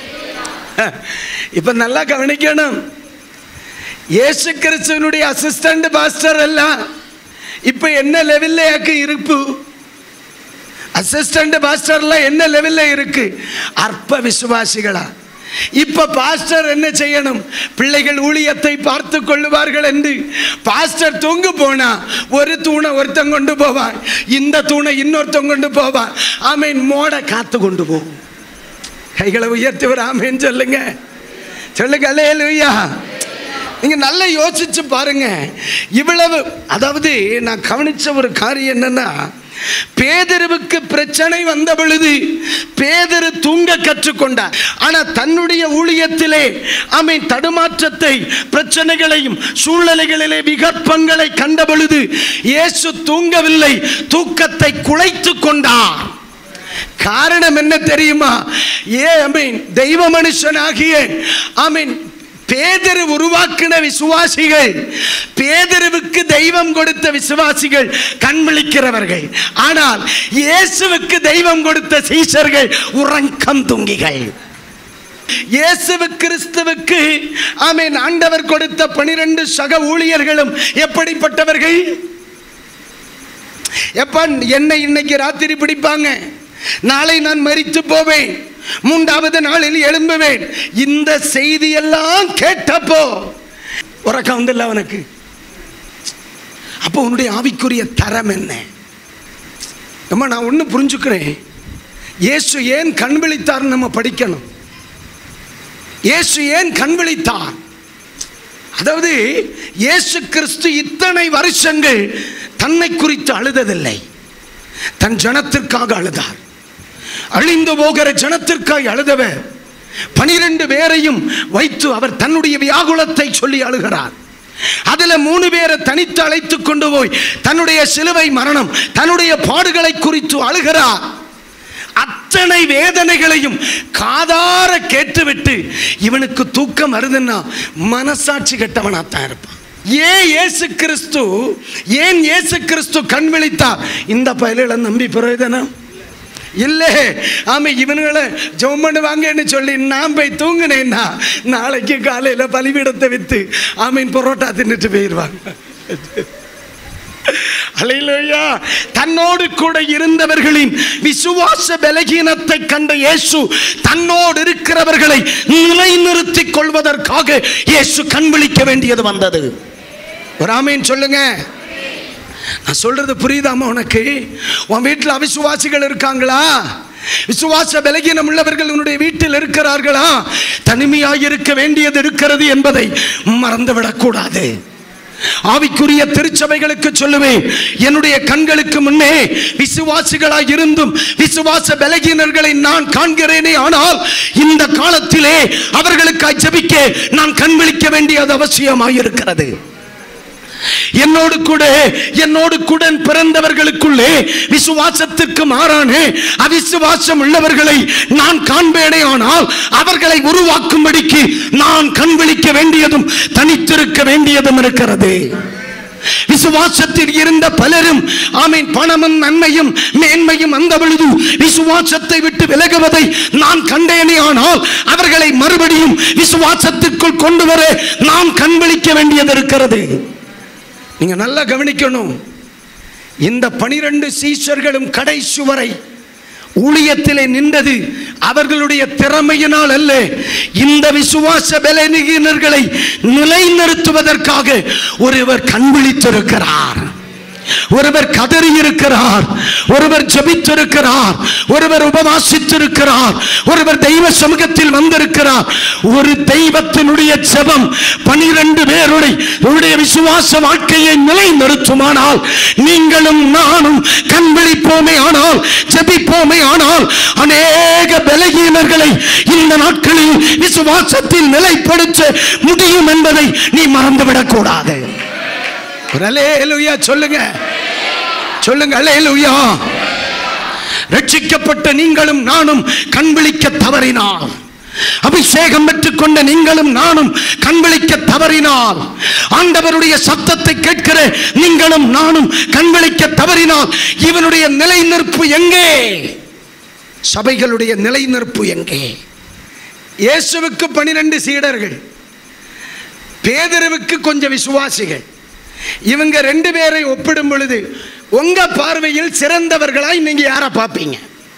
இப்ப நல்லா கவனிக்கணும். இயேசு கிறிஸ்துவினுடைய அசிஸ்டன்ட் பாஸ்டர் எல்லாம் இப்ப என்ன லெவல்ல இருப்பு? அசிஸ்டன்ட் பாஸ்டர்லாம் என்ன லெவல்ல இருக்கு? அற்ப விசுவாசிகளா. இப்ப பாஸ்டர் என்ன செய்யணும்? பிள்ளைகள் ஊழியத்தை பார்த்து கொள்ளுவார்கள் என்று பாஸ்டர் தூங்கு போனா ஒரு தூணை ஒருத்தன் கொண்டு போவான், இந்த தூணை இன்னொருத்தன் கொண்டு போவான். ஆமென். மோட காத்து கொண்டு போகும். கைகளை உயர்த்தி ஒரு ஆமென் சொல்லுங்க. சொல்லுங்க. அல்லேலூயா. நீங்க நல்லா யோசிச்சு பாருங்க. இவ்வளவு, அதாவது நான் கவனிச்ச ஒரு காரியம் என்னன்னா, பேதுருவுக்கு பிரச்சனை வந்த பொழுது பேதுரு தூங்க கற்றுக்கொண்டார். ஆனா தன்னுடைய ஊழியத்திலே ஆமென் தடுமாற்றத்தை, பிரச்சனைகளையும் சூழ்நிலைகளிலே விகற்பங்களை கண்ட பொழுது இயேசு தூங்கவில்லை, தூக்கத்தை குலைத்து கொண்டார். காரணம் என்ன தெரியுமா? தெய்வ மனுஷனாகிய ஆமென் பேதுரு உருவாக்கின விசுவாசிகள், பேதுருவுக்கு தெய்வம் கொடுத்த விசுவாசிகள் கண் விழிக்கிறவர்கள். ஆனால் இயேசுவுக்கு தெய்வம் கொடுத்த சீஷர்கள் உறக்கம் தூங்கிகள். இயேசு கிறிஸ்துவுக்கு ஆமென் ஆண்டவர் கொடுத்த 12 சக ஊழியர்களும் எப்படிப்பட்டவர்கள்? எப்ப என்னை இன்னைக்கு ராத்திரி பிடிப்பாங்க, நாளை நான் மரித்து போவேன், 3வது நாளில் எழும்புவேன், இந்த செய்தி எல்லாம் கேட்டப்போ உறக்கம் வந்துல்ல அவனுக்கு. அப்போ உன்னுடைய ஆவிக்குரிய தரம் என்ன? அம்மா நான் ஒன்று புரிஞ்சுக்கிறேன். இயேசு ஏன் கண் விழித்தார் நம்ம படிக்கணும். இயேசு ஏன் கண் விழித்தார்? அதாவது இயேசு கிறிஸ்து இத்தனை வருஷங்கள் தன்னை குறித்து அழுததில்லை, தன் ஜனத்திற்காக அழுதார். அழிந்து போகிற ஜனத்திற்காக அழுதவர் 12 பேரையும் வைத்து அவர் தன்னுடைய வியாகுலத்தை சொல்லி அழுகிறார். அதுல 3 பேரை தனித்து அழைத்து கொண்டு போய் தன்னுடைய சிலுவை மரணம், தன்னுடைய பாடுகளை குறித்து அழுகிறார். அத்தனை வேதனைகளையும் காதார கேட்டுவிட்டு இவனுக்கு தூக்கம் வருதுன்னா மனசாட்சி கெட்டவனாத்தான் இருப்பான். ஏன் இயேசு கிறிஸ்து கண் விழித்தார்? இந்த பயல்களை நம்பி பிரயோஜனம் இல்லை. ஆமா, இவனுங்களை ஜெபம் பண்ணுவாங்கன்னு சொல்லி நான் போய் தூங்கினேன்னா நாளைக்கு காலையில பலிபீடத்தை வித்து ஆமீன் பரோட்டா தின்னுட்டு போயிடுவாங்க. அல்லேலூயா. தன்னோடு கூட இருந்தவர்களின் விசுவாச பலகீனத்தை கண்ட இயேசு தன்னோடு இருக்கிறவர்களை நிலைநிறுத்திக் கொள்வதற்காக இயேசு கண் விழிக்க வேண்டியது வந்தது. ஒரு ஆமீன் சொல்லுங்க. நான் சொல்றது புரியுதாமா உனக்கு? உன் வீட்டில் அவிசுவாசிகள் இருக்காங்களா? விசுவாச பலகீனம் உள்ளவர்கள் உன்னுடைய வீட்டில் இருக்கிறார்களா? தனிமையாக இருக்க வேண்டியது இருக்கிறது என்பதை மறந்துவிடக் கூடாது. ஆவிக்குரிய திருச்சபைகளுக்கு சொல்லுவேன், என்னுடைய கண்களுக்கு முன்னே விசுவாசிகளாய் இருந்தும் விசுவாச பலகீனர்களை நான் காண்கிறேனே, ஆனால் இந்த காலத்திலே அவர்களுக்காய் ஜெபிக்க நான் கண் விழிக்க வேண்டியது அவசியமாயிருக்கிறது. என்னோடு கூட பிறந்தவர்களுக்குள்ளே விசுவாசத்திற்கு மாறான அவிசுவாசம் உள்ளவர்களை நான் காண்பேனே, ஆனால் அவர்களை உருவாக்கும்படிக்கு நான் கண் விழிக்க வேண்டியதும் தனித்திருக்க வேண்டியதும் இருக்கிறது. விசுவாசத்தில் இருந்த பலரும் ஆமீன் பணமும் நன்மையும் மேன்மையும் அந்த பொழுது விசுவாசத்தை விட்டு விலகுவதை நான் கண்டேனே, ஆனால் அவர்களை மறுபடியும் விசுவாசத்திற்குள் கொண்டு வர நாம் கண் விழிக்க வேண்டியது இருக்கிறது. நீங்க நல்லா கவனிக்கணும். இந்த 12 சீஷர்களும் கடைசி வரை ஊழியத்திலே நின்றது அவர்களுடைய திறமையினால் அல்ல, இந்த விசுவாச பலவீனர்களை நிலைநிறுத்துவதற்காக ஒருவர் கண் விழித்திருக்கிறார், ஒருவர் கதறி இருக்கிறார், ஒருவர் ஜெபித்திருக்கிறார், ஒருவர் உபவாசித்திருக்கிறார், ஒருவர் தெய்வ சமூகத்தில் வந்திருக்கிறார். ஒரு தெய்வத்தினுடைய ஜெபம் 12 பேருடைய விசுவாச வாழ்க்கையை நிலைநிறுத்துமானால் நீங்களும் நானும் கண் விழிப்போமே, ஆனால் ஜெபிப்போமே, ஆனால் அநேக பலகீனர்களை இந்த நாட்களில் விசுவாசத்தில் நிலைப்படுத்த முடியும் என்பதை நீ மறந்துவிடக் கூடாது. அல்லேலூயா சொல்லுங்க, சொல்லுங்க அல்லேலூயா. ரட்சிக்கப்பட்ட நீங்களும் நானும் கண் விழிக்க தவறினால், அபிஷேகம் பெற்றுக்கொண்ட நீங்களும் நானும் கண் விழிக்க தவறினால், ஆண்டவருடைய சத்தத்தை கேட்கிற நீங்களும் நானும் கண் விழிக்க தவறினால் இவனுடைய நிலைநிற்பு எங்கே? சபைகளுடைய நிலைநிற்பு எங்கே? இயேசுவுக்கு 12 சீடர்கள், பேதுருவுக்கு கொஞ்சம் விசுவாசிகள். இவங்க 2 பேரை ஒப்பிடும் பொழுது உங்க பார்வையில் சிறந்தவர்களாய் நீங்க யாரை பார்ப்பீங்க?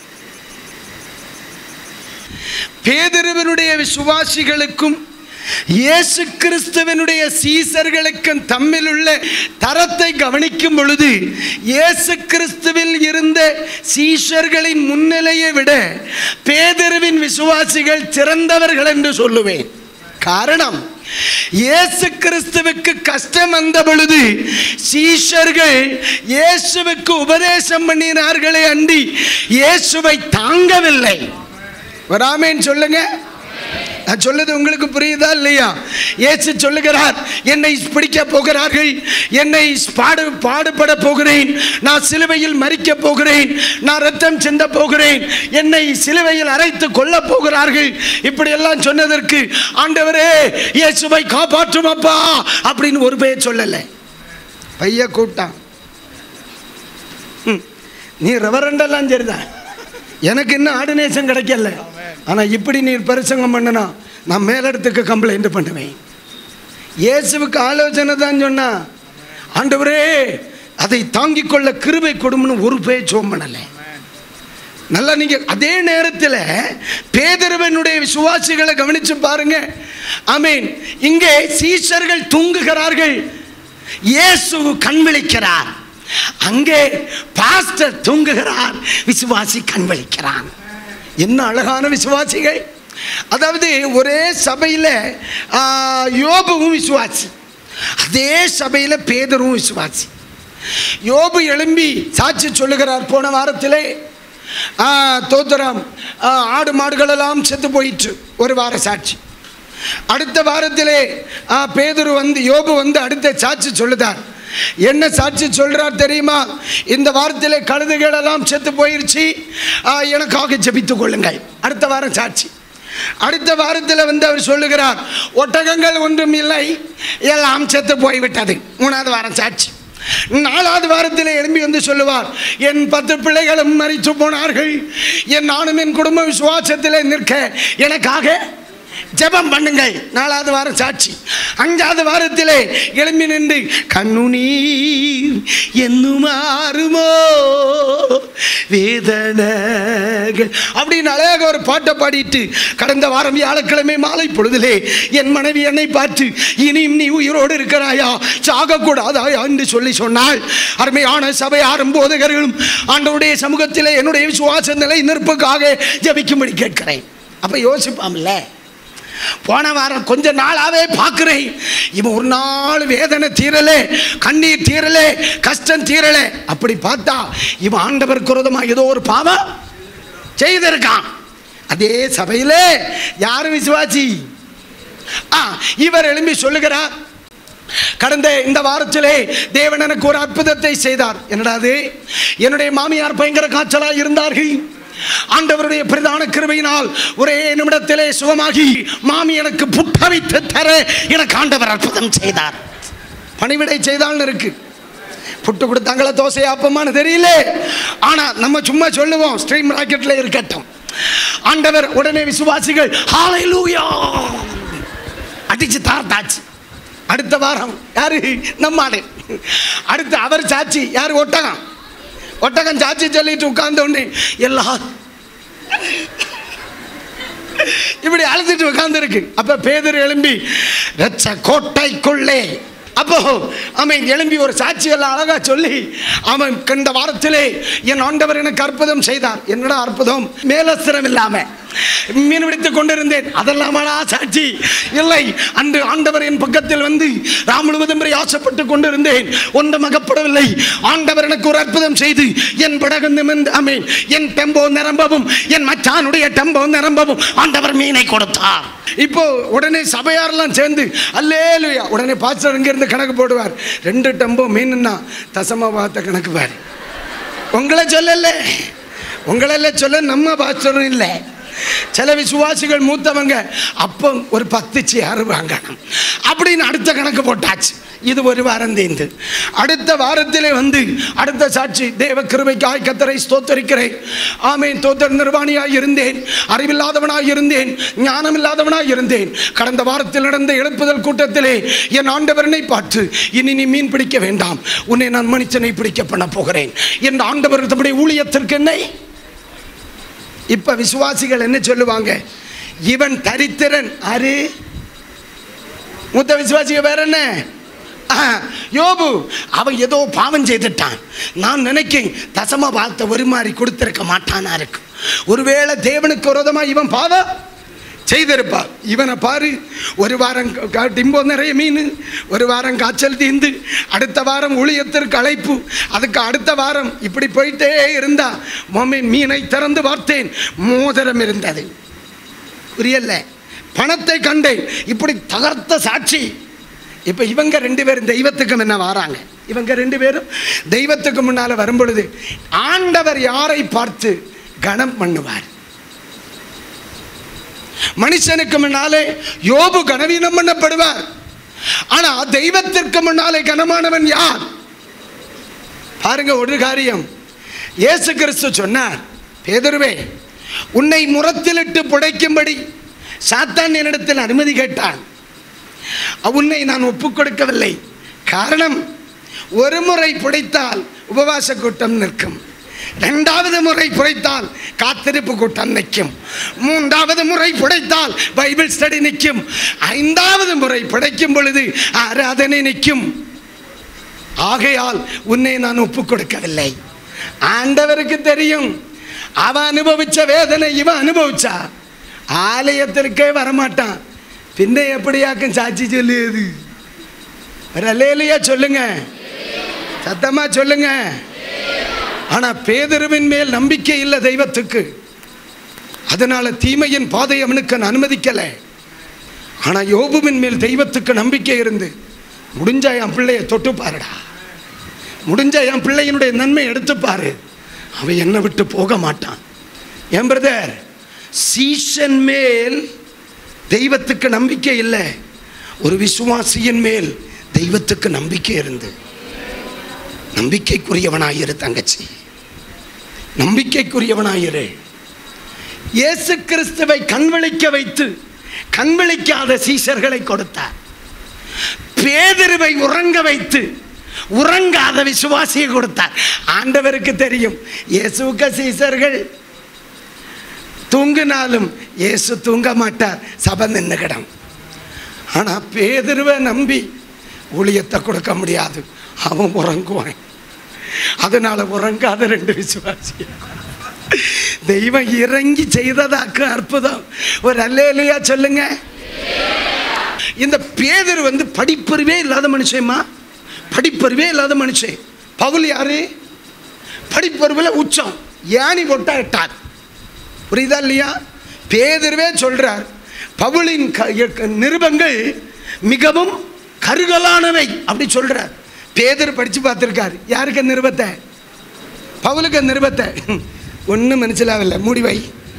பேதுருவினுடைய விசுவாசிகளுக்கும் இயேசு கிறிஸ்துவினுடைய சீசர்களுக்கும் தம்மில் உள்ள தரத்தை கவனிக்கும் பொழுது இயேசு கிறிஸ்துவில் இருந்த சீஷர்களின் முன்னிலையை விட பேதுருவின் விசுவாசிகள் சிறந்தவர்கள் என்று சொல்லுவேன். காரணம், இயேசு கிறிஸ்துவுக்கு கஷ்டம் வந்த பொழுது சீஷர்கள் இயேசுவுக்கு உபதேசம் பண்ணினார்களே அன்றி இயேசுவை தாங்கவில்லை. வராமேன்னு சொல்லுங்க. நான் சொல்லுது உங்களுக்கு புரியுதா இல்லையா? இயேசு சொல்லுகிறார், என்னை பிடிக்க போகிறார்கள், என்னை பாடுபட போகிறேன், நான் சிலுவையில் மரிக்க போகிறேன், நான் ரத்தம் சிந்த போகிறேன், என்னை சிலுவையில் அரைத்து கொல்ல போகிறார்கள். இப்படி எல்லாம் சொன்னதற்கு ஆண்டவரே இயேசுவை காப்பாற்றும் அப்பா அப்படின்னு ஒரு பேர் சொல்லலை. பைய கூட்டான், நீ ரெவரண்டெல்லாம் சரிதான், எனக்கு இன்னும் ஆர்டினேஷன் கிடைக்கல, ஆனால் இப்படி நீ பிரசங்கம் பண்ணனா நான் மேலிடத்துக்கு கம்ப்ளைண்ட் பண்ணுவேன். இயேசுவுக்கு ஆலோசனை தான் சொன்னா, ஆண்டவரே அதை தாங்கிக் கொள்ள கிருபை கொடும்னு ஒரு பேர் ஜெபம் பண்ணல. நல்லா நீங்க அதே நேரத்தில் பேதுருவினுடைய விசுவாசிகளை கவனிச்சு பாருங்க. ஆமீன். இங்கே சீஷர்கள் தூங்குகிறார்கள், இயேசு கண் விழிக்கிறார். அங்கே பாஸ்டர் தூங்குகிறார், விசுவாசி கண் விழிக்கிறான். என்ன அழகான விசுவாசிகள்! அதாவது ஒரே சபையில் யோபுவும் விசுவாசி, அதே சபையில் பேதுருவும் விசுவாசி. யோபு எழும்பி சாட்சி சொல்லுகிறார், போன வாரத்திலே தோத்திரம் ஆடு மாடுகளெல்லாம் செத்து போயிற்று, ஒரு வார சாட்சி. அடுத்த வாரத்திலே பேதுரு யோபு அடுத்த சாட்சி சொல்லுதார். என்ன சாட்சி சொல்றார் தெரியுமா? இந்த வாரத்திலே கழுதைகள் எல்லாம் செத்து போயிருச்சு, எனக்காக ஜெபித்துக் கொள்ளுங்கள். அடுத்த வாரம் சாட்சி. அடுத்த வாரத்தில் அவர் சொல்லுகிறார், ஒட்டகங்கள் ஒன்றும் இல்லை, எல்லாம் செத்து போய்விட்டது. 3வது வாரம் சாட்சி. 4வது வாரத்தில் எழும்பி சொல்லுவார், என் 10 பிள்ளைகளும் மரித்து போனார்கள், நானும் என் குடும்ப விசுவாசத்திலே நிற்க எனக்காக ஜெபம் பண்ணுங்கள். 4வது வாரம் சாட்சி. 5வது வாரத்திலே எழும்பி நின்று கண்ணுநீர் என்னுமாறுமோ வேதனைகள் அப்படின்னு அழகாக ஒரு பாட்டை பாடிட்டு, கடந்த வாரம் வியாழக்கிழமை மாலை பொழுதிலே என் மனைவி என்னை பார்த்து, இனியும் நீ உயிரோடு இருக்கிறாயா, சாகக்கூடாதாயா என்று சொன்னால், அருமையான சபையாரும் போதகர்களும் ஆண்டவருடைய சமூகத்திலே என்னுடைய விசுவாச நிலை நிற்புக்காக ஜெபிக்கும்படி கேட்கிறேன். அப்ப யோசிப்பாம்ல, போன வாரம் கொஞ்ச நாளாவே பார்க்கிறேன், இவன் ஒரு நாள் வேதனை தீரலே, கண்ணீர் தீரலே, கஷ்டம் தீரலே. அப்படி பார்த்தா இவன் ஆண்டவருக்கு விரோதமா ஏதோ ஒரு பாவம் செய்திருக்கான். அதே சபையிலே யாரு விசுவாசி? இவர் எழும்பி சொல்லுகிறார், கடந்த இந்த வாரத்திலே தேவன் எனக்கு ஒரு அற்புதத்தை செய்தார். என்னடா அது? என்னுடைய மாமியார் பயங்கர காய்ச்சலாக இருந்தார்கள். ஆண்டவருடைய பிரதான கிருபையினால் ஒரே நிமிடத்திலே சுகமாகி மாமி எனக்கு புட்டவித்து தர எனக்கு ஆண்டவர் அற்புதம் செய்தார். பணிவிடை செய்தால்னு இருக்கு. புட்டு கொடுத்தாங்களா தோசை ஆப்பமானு தெரியல. ஆனா நம்ம சும்மா சொல்லுவோம், ஸ்ட்ரீம் ராக்கெட்ல இருக்கட்டும். ஆண்டவர் உடனே விசுவாசிகள் ஹalleluya அடிச்சு தார்த்தாச்சு. அடுத்த வாரம் யாரு? நம்மாடு. அடுத்து அவர் சாட்சி யாரு? ஒட்டகம். ஒட்டகம் சாட்சி சொல்லிட்டு உட்கார்ந்த உடனே எல்லாரும் இப்படி அழுதுட்டு உட்கார்ந்து இருக்கு. அப்ப பேதுரு எழும்பி ரச்ச கோட்டைக்குள்ளே, அப்போ அவன் எழும்பி ஒரு சாட்சி எல்லாம் அழகா சொல்லி, அவன் கண்ட வாரத்திலே என் ஆண்டவர் எனக்கு அற்புதம் செய்தார். என்னடா அற்புதம்? மேலஸ்திரம் இல்லாம மீன் பிடித்துக் கொண்டிருந்தேன், அதெல்லாம் சாட்சி இல்லை. அன்று ஆண்டவர் என் பக்கத்தில் வந்து ராம் முழுவதும் ஆசைப்பட்டு கொண்டிருந்தேன், ஒன்றும் அகப்படவில்லை. ஆண்டவர் எனக்கு ஒரு அற்புதம் செய்து என் படகு என் டெம்போ நிரம்பவும் என் மச்சானுடைய டெம்போ நிரம்பவும் ஆண்டவர் மீனை கொடுத்தார். இப்போ உடனே சபையாரெல்லாம் சேர்ந்து அல்லேலூயா. உடனே பாஸ்டர் இங்கிருந்து கணக்கு போடுவார், 2 டெம்போ மீன்னா தசமா பார்த்த கணக்கு பாரு. உங்களை சொல்லல, உங்களெல்லாம் சொல்ல நம்ம பாஸ்டரும் இல்லை. சில விசுவாசிகள் மூத்தவங்க அப்போ ஒரு 10 சேர் வாங்கணும் அப்படின்னு அடுத்த கணக்கு போட்டாச்சு. இது ஒரு வாரம் தேர்ந்து அடுத்த வாரத்திலே வந்து அடுத்த சாட்சி, தேவ கிருபைக்காய் கர்த்தரை ஸ்தோத்தரிக்கிறேன். ஆமென். தோத்திர நிர்வாணியாய் இருந்தேன், அறிவில்லாதவனாய் இருந்தேன், ஞானம் இல்லாதவனாய் இருந்தேன். கடந்த வாரத்தில் நடந்த எழுப்புதல் கூட்டத்திலே என் ஆண்டவரனை பார்த்து, இனி நீ மீன் பிடிக்க வேண்டாம், உன்னை நான் மனுஷனை பிடிக்க பண்ண போகிறேன் என் ஆண்டவர் தம்முடைய ஊழியத்திற்கு என்னை. இப்ப விசுவாசிகள் என்ன சொல்லுவாங்க? இவன் தரித்திரன். அரு மூத்த விசுவாசிக வேற என்ன? யோபு. அவன் ஏதோ பாவம் செய்துட்டான். நான் நினைக்கிறேன் தசம பாகத்தை ஒரு மாதிரி கொடுத்திருக்க மாட்டானா இருக்கு. ஒருவேளை தேவனுக்கு விரோதமா இவன் பாவம் செய்திருப்பார். இவனை பாரு, ஒரு வாரம் டிம்போ நிறைய மீன், ஒரு வாரம் காய்ச்சல் தீந்து, அடுத்த வாரம் ஊழியத்திற்கு அழைப்பு, அதுக்கு அடுத்த வாரம் இப்படி போயிட்டே இருந்தா மீனை திறந்து பார்த்தேன், மோதிரம் இருந்தது. புரியல, பணத்தை கண்டேன். இப்படி தகர்த்த சாட்சி. இப்ப இவங்க 2 பேரும் தெய்வத்துக்கு முன்ன வராங்க. இவங்க 2 பேரும் தெய்வத்துக்கு முன்னால வரும் பொழுது ஆண்டவர் யாரை பார்த்து கனம் பண்ணுவார்? மனுஷனுக்கு முன்னாலே யோபு கனவீனம் பண்ணப்படுவார். ஆனா தெய்வத்திற்கு முன்னாலே கனமானவன் யார்? பாருங்க, ஒரு காரியம் இயேசு கிறிஸ்து சொன்னார், பேதுருவே, உன்னை முரத்திலிட்டு புடைக்கும்படி சாத்தான் என்னிடத்தில் அனுமதி கேட்டான், உன்னை நான் ஒப்புக் கொடுக்கவில்லை. காரணம், ஒரு முறை புடைத்தால் உபவாச கூட்டம் நிற்கும், 2வது முறை புடைத்தால் காத்திருப்பு கூட்டம் நிற்கும், 3வது முறை புடைத்தால் பைபிள் ஸ்டடி நிற்கும், 5வது முறை புடைக்கும் பொழுது ஆராதனை நிற்கும். ஆகையால் உன்னை நான் ஒப்புக் கொடுக்கவில்லை. ஆண்டவருக்கு தெரியும், அவன் அனுபவிச்ச வேதனை இவன் அனுபவிச்சா ஆலயத்திற்கே வரமாட்டான். பின்ன எப்படியாக்கும் சாட்சி சொல்லியது? அல்லேலூயா சொல்லுங்க, சத்தமா சொல்லுங்க. ஆனா பேதுருவின் மேல் நம்பிக்கை இல்லை தெய்வத்துக்கு. அதனால தீமையின் பாதை அவனுக்கு அனுமதிக்கல. ஆனா யோபுவின் மேல் தெய்வத்துக்கு நம்பிக்கை இருந்து, முடிஞ்சா என் பிள்ளைய தொட்டு பாருடா, முடிஞ்சா என் பிள்ளையினுடைய நன்மை எடுத்து பாரு, அவன் என்னை விட்டு போக மாட்டான். என் பிரதர், சீஷன் மேல் தெய்வத்துக்கு நம்பிக்கை இல்லை, ஒரு விசுவாசியின் மேல் தெய்வத்துக்கு நம்பிக்கை இருந்து நம்பிக்கைக்குரியவனாயிரு தங்கச்சி, நம்பிக்கைக்குரியவனாயிரு. இயேசு கிறிஸ்துவை கண்விழிக்க வைத்து கண்விழிக்காத சீஷர்களை கொடுத்தார். பேதுருவை உறங்க வைத்து உறங்காத விசுவாசியை கொடுத்தார். ஆண்டவருக்கு தெரியும், இயேசுக்கு சீஷர்கள் தூங்கினாலும் இயேசு தூங்க மாட்டார், சபை நின்னுகிடம். ஆனா பேதுருவை நம்பி ஊழியத்தை கொடுக்க முடியாது, அவன் உறங்குவான். அதனால உறங்காத 2 விசுவாசி தெய்வம் இறங்கி செய்ததாக்கு அற்புதம். ஒரு அல்லேலூயா சொல்லுங்க. இந்த பேதுரு வந்து படிப்பறிவே இல்லாத மனுஷன்மா, படிப்பறிவே இல்லாத மனுஷன். பவுல் யாரு? படிப்பறிவில் உச்சம், ஏணி போட்டா எட்டாது. புரியுதா இல்லையா? பேதுருவே சொல்றார், பவுலின் நிருபங்கள் மிகவும் கருகலானவை அப்படி சொல்றார். பேதுரு படிச்சு பார்த்திருக்காரு. யாருக்கு நிருபத்தை? பவுலுக்கு நிருபத்தை. ஒன்றும் மனசிலாவில்லை, முடிவை.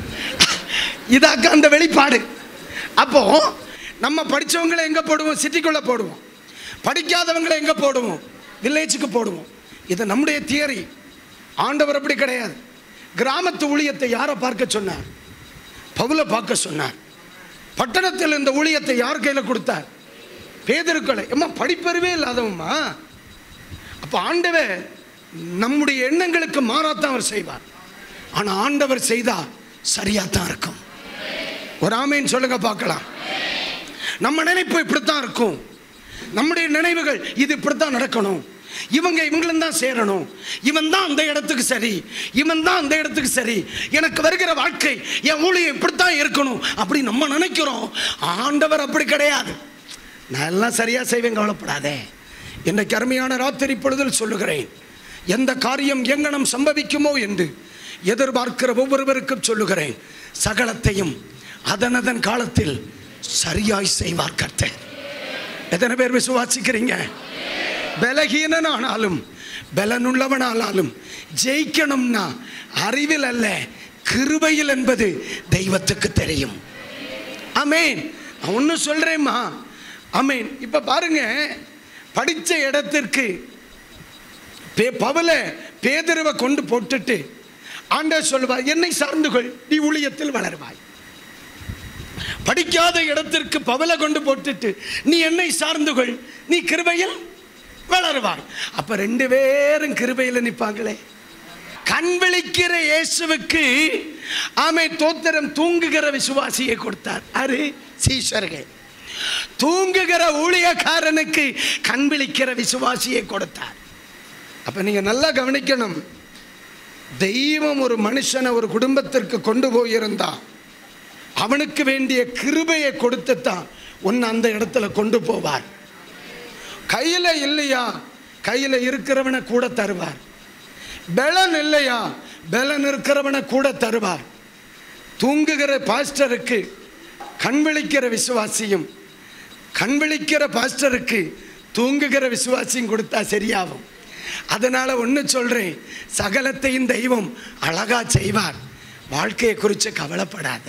இதாக்க அந்த வெளிப்பாடு. அப்போ நம்ம படித்தவங்களை எங்கே போடுவோம்? சிட்டிக்குள்ளே போடுவோம். படிக்காதவங்களை எங்கே போடுவோம்? வில்லேஜுக்கு போடுவோம். இது நம்முடைய தியரி. ஆண்டவர் அப்படி கிடையாது. கிராமத்து ஊழியத்தை யாரை பார்க்க சொன்னார்? பவுலை பார்க்க சொன்னார். பட்டணத்தில் இந்த ஊழியத்தை யார் கையில் கொடுத்தார்? பேதுருக்களை. ஏம்மா படிப்பறிவே இல்லாதவம்மா. அப்போ ஆண்டவர் நம்முடைய எண்ணங்களுக்கு மாறாத்தான் அவர் செய்வார். ஆனால் ஆண்டவர் செய்தால் சரியாத்தான் இருக்கும். ஒரு ஆமேன் சொல்லுங்க பார்க்கலாம். நம்ம நினைப்பு இப்படித்தான் இருக்கும். நம்முடைய நினைவுகள் இது இப்படித்தான் நடக்கணும், இவங்களும் தான் சேரணும், இவன் தான் அந்த இடத்துக்கு சரி, இவன் தான் அந்த இடத்துக்கு சரி, எனக்கு வருகிற வாழ்க்கை என் ஊழியம் இப்படித்தான் இருக்கணும் அப்படி நம்ம நினைக்கிறோம். ஆண்டவர் அப்படி கிடையாது. நான் எல்லாம் சரியா செய்வேன், கவலைப்படாதே. இன்றைக்கு அருமையான ராத்திரி பொழுதில் சொல்லுகிறேன், எந்த காரியம் எங்கனம் சம்பவிக்குமோ என்று எதிர்பார்க்கிற ஒவ்வொருவருக்கும் சொல்லுகிறேன், சகலத்தையும் அதனதன் காலத்தில் சரியாய் செய்வார் கர்த்தர். எத்தனை பேர் விசுவாசிக்கிறீங்க? பலகீனனானாலும் பலனுள்ளவனானாலும் ஜெயிக்கணும்னா அறிவில் அல்ல, கிருபையில் என்பது தெய்வத்துக்கு தெரியும். ஆமேன். ஒன்று சொல்றேம்மா, ஆமேன். இப்ப பாருங்க, படித்த இடத்திற்கு பவுலை பேதுருவை கொண்டு போட்டுட்டு ஆண்டவர் சொல்வார், என்னை சார்ந்துகொள், நீ ஊழியத்தில் வளருவாய். படிக்காத இடத்திற்கு பவுலை கொண்டு போட்டுட்டு நீ என்னை சார்ந்துகொள், நீ கிருபையில் வளருவாய். அப்ப ரெண்டு பேரும் கிருபையில் நிற்பாங்களே. கண் விழிக்கிற இயேசுவுக்கு ஆமை தோத்திரம் தூங்குகிற விசுவாசியை கொடுத்தார். அரு சீஷர்கள். தூங்குகிற ஊழியக்காரனுக்கு கண் விழிக்கிற விசுவாசியை கொடுத்தார். அப்ப நீங்க நல்லா கவனிக்கணும், தெய்வம் ஒரு மனுஷனை ஒரு குடும்பத்திற்கு கொண்டு போயிருந்தா அவனுக்கு வேண்டிய கிருபையை கொடுத்துத்தான் உன்னை அந்த இடத்துல கொண்டு போவார். கையில இல்லையா, கையில இருக்கிறவனை கூட தருவார். பலன் இல்லையா, பலன் இருக்கிறவனை கூட தருவார். தூங்குகிற பாஸ்டருக்கு கண் விழிக்கிற விசுவாசியும், கண் விழிக்கிற பாஸ்டருக்கு தூங்குகிற விசுவாசியும் கொடுத்தா சரியாகும். அதனால ஒன்று சொல்றேன், சகலத்தையும் தெய்வம் அழகா செய்வார். வாழ்க்கையை குறித்து கவலைப்படாத,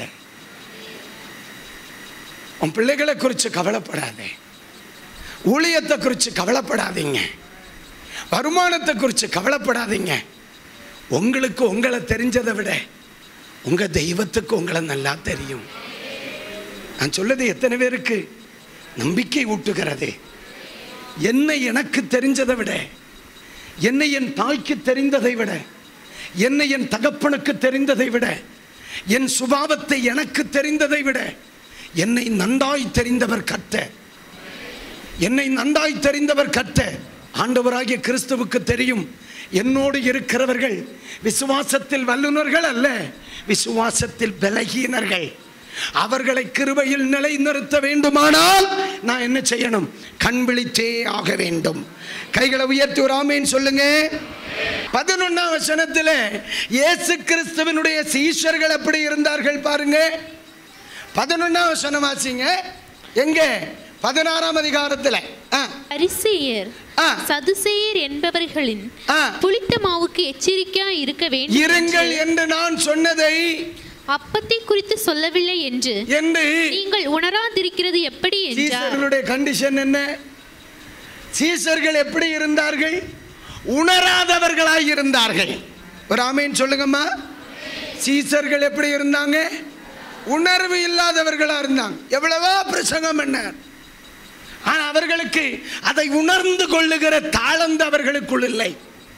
உன் பிள்ளைகளை குறித்து கவலைப்படாத, ஊழியத்தை குறித்து கவலைப்படாதீங்க, வருமானத்தை குறித்து கவலைப்படாதீங்க. உங்களுக்கு உங்களை தெரிஞ்சதை விட உங்க தெய்வத்துக்கு உங்களை நல்லா தெரியும். நான் சொல்லது எத்தனை பேருக்கு நம்பிக்கை ஊட்டுகிறது? என்னை எனக்கு தெரிஞ்சதை விட, என்னை என் தாய்க்கு தெரிந்ததை விட, என்னை என் தகப்பனுக்கு தெரிந்ததை விட, என் சுபாவத்தை எனக்கு தெரிந்ததை விட என்னை நன்றாய் தெரிந்தவர் கர்த்தர். என்னை நன்றாய் தெரிந்தவர் கர்த்தர். ஆண்டவராகிய கிறிஸ்துவுக்கு தெரியும், என்னோடு இருக்கிறவர்கள் விசுவாசத்தில் வல்லுனர்கள் அல்ல, விசுவாசத்தில் பலகீனர்கள். அவர்களை கிருபையில் நிலைநிறுத்த வேண்டுமானால் நான் என்ன செய்யணும்? கண் விழித்தே ஆக வேண்டும். கைகளை உயர்த்தி ஒரு ஆமேன் சொல்லுங்க. 11ஆம் வசனத்தில் இயேசு கிறிஸ்துவினுடைய சீஷர்கள் எப்படி இருந்தார்கள் பாருங்க. 11ஆம் வசனம் வாசிங்க. எங்க? 16ஆம் அதிகாரத்தில். பரிசேயர் சதுசேயர் என்பவர்களின் புளித்த மாவுக்கு எச்சரிக்கையாய் இருக்க வேண்டும் இருங்கள் என்று நான் சொன்னதை அப்பத்தை குறித்து சொல்லவில்லை என்று நீங்கள் உணராதிருக்கிறது எப்படி என்றார். சீசர்களுடைய கண்டிஷன் என்ன? சீசர்கள் எப்படி இருந்தார்கள்? உணராதவர்களாய் இருந்தார்கள். ஒரு ஆமேன் சொல்லுங்கம்மா. சீசர்கள் எப்படி இருந்தாங்க? உணர்வு இல்லாதவர்களா இருந்தாங்க. எவ்வளவோ பிரசங்கம் பண்ணார், ஆனா அவர்களுக்கு அதை உணர்ந்து கொள்ளுகிற தாளந்து அவர்களுக்குள் இல்லை.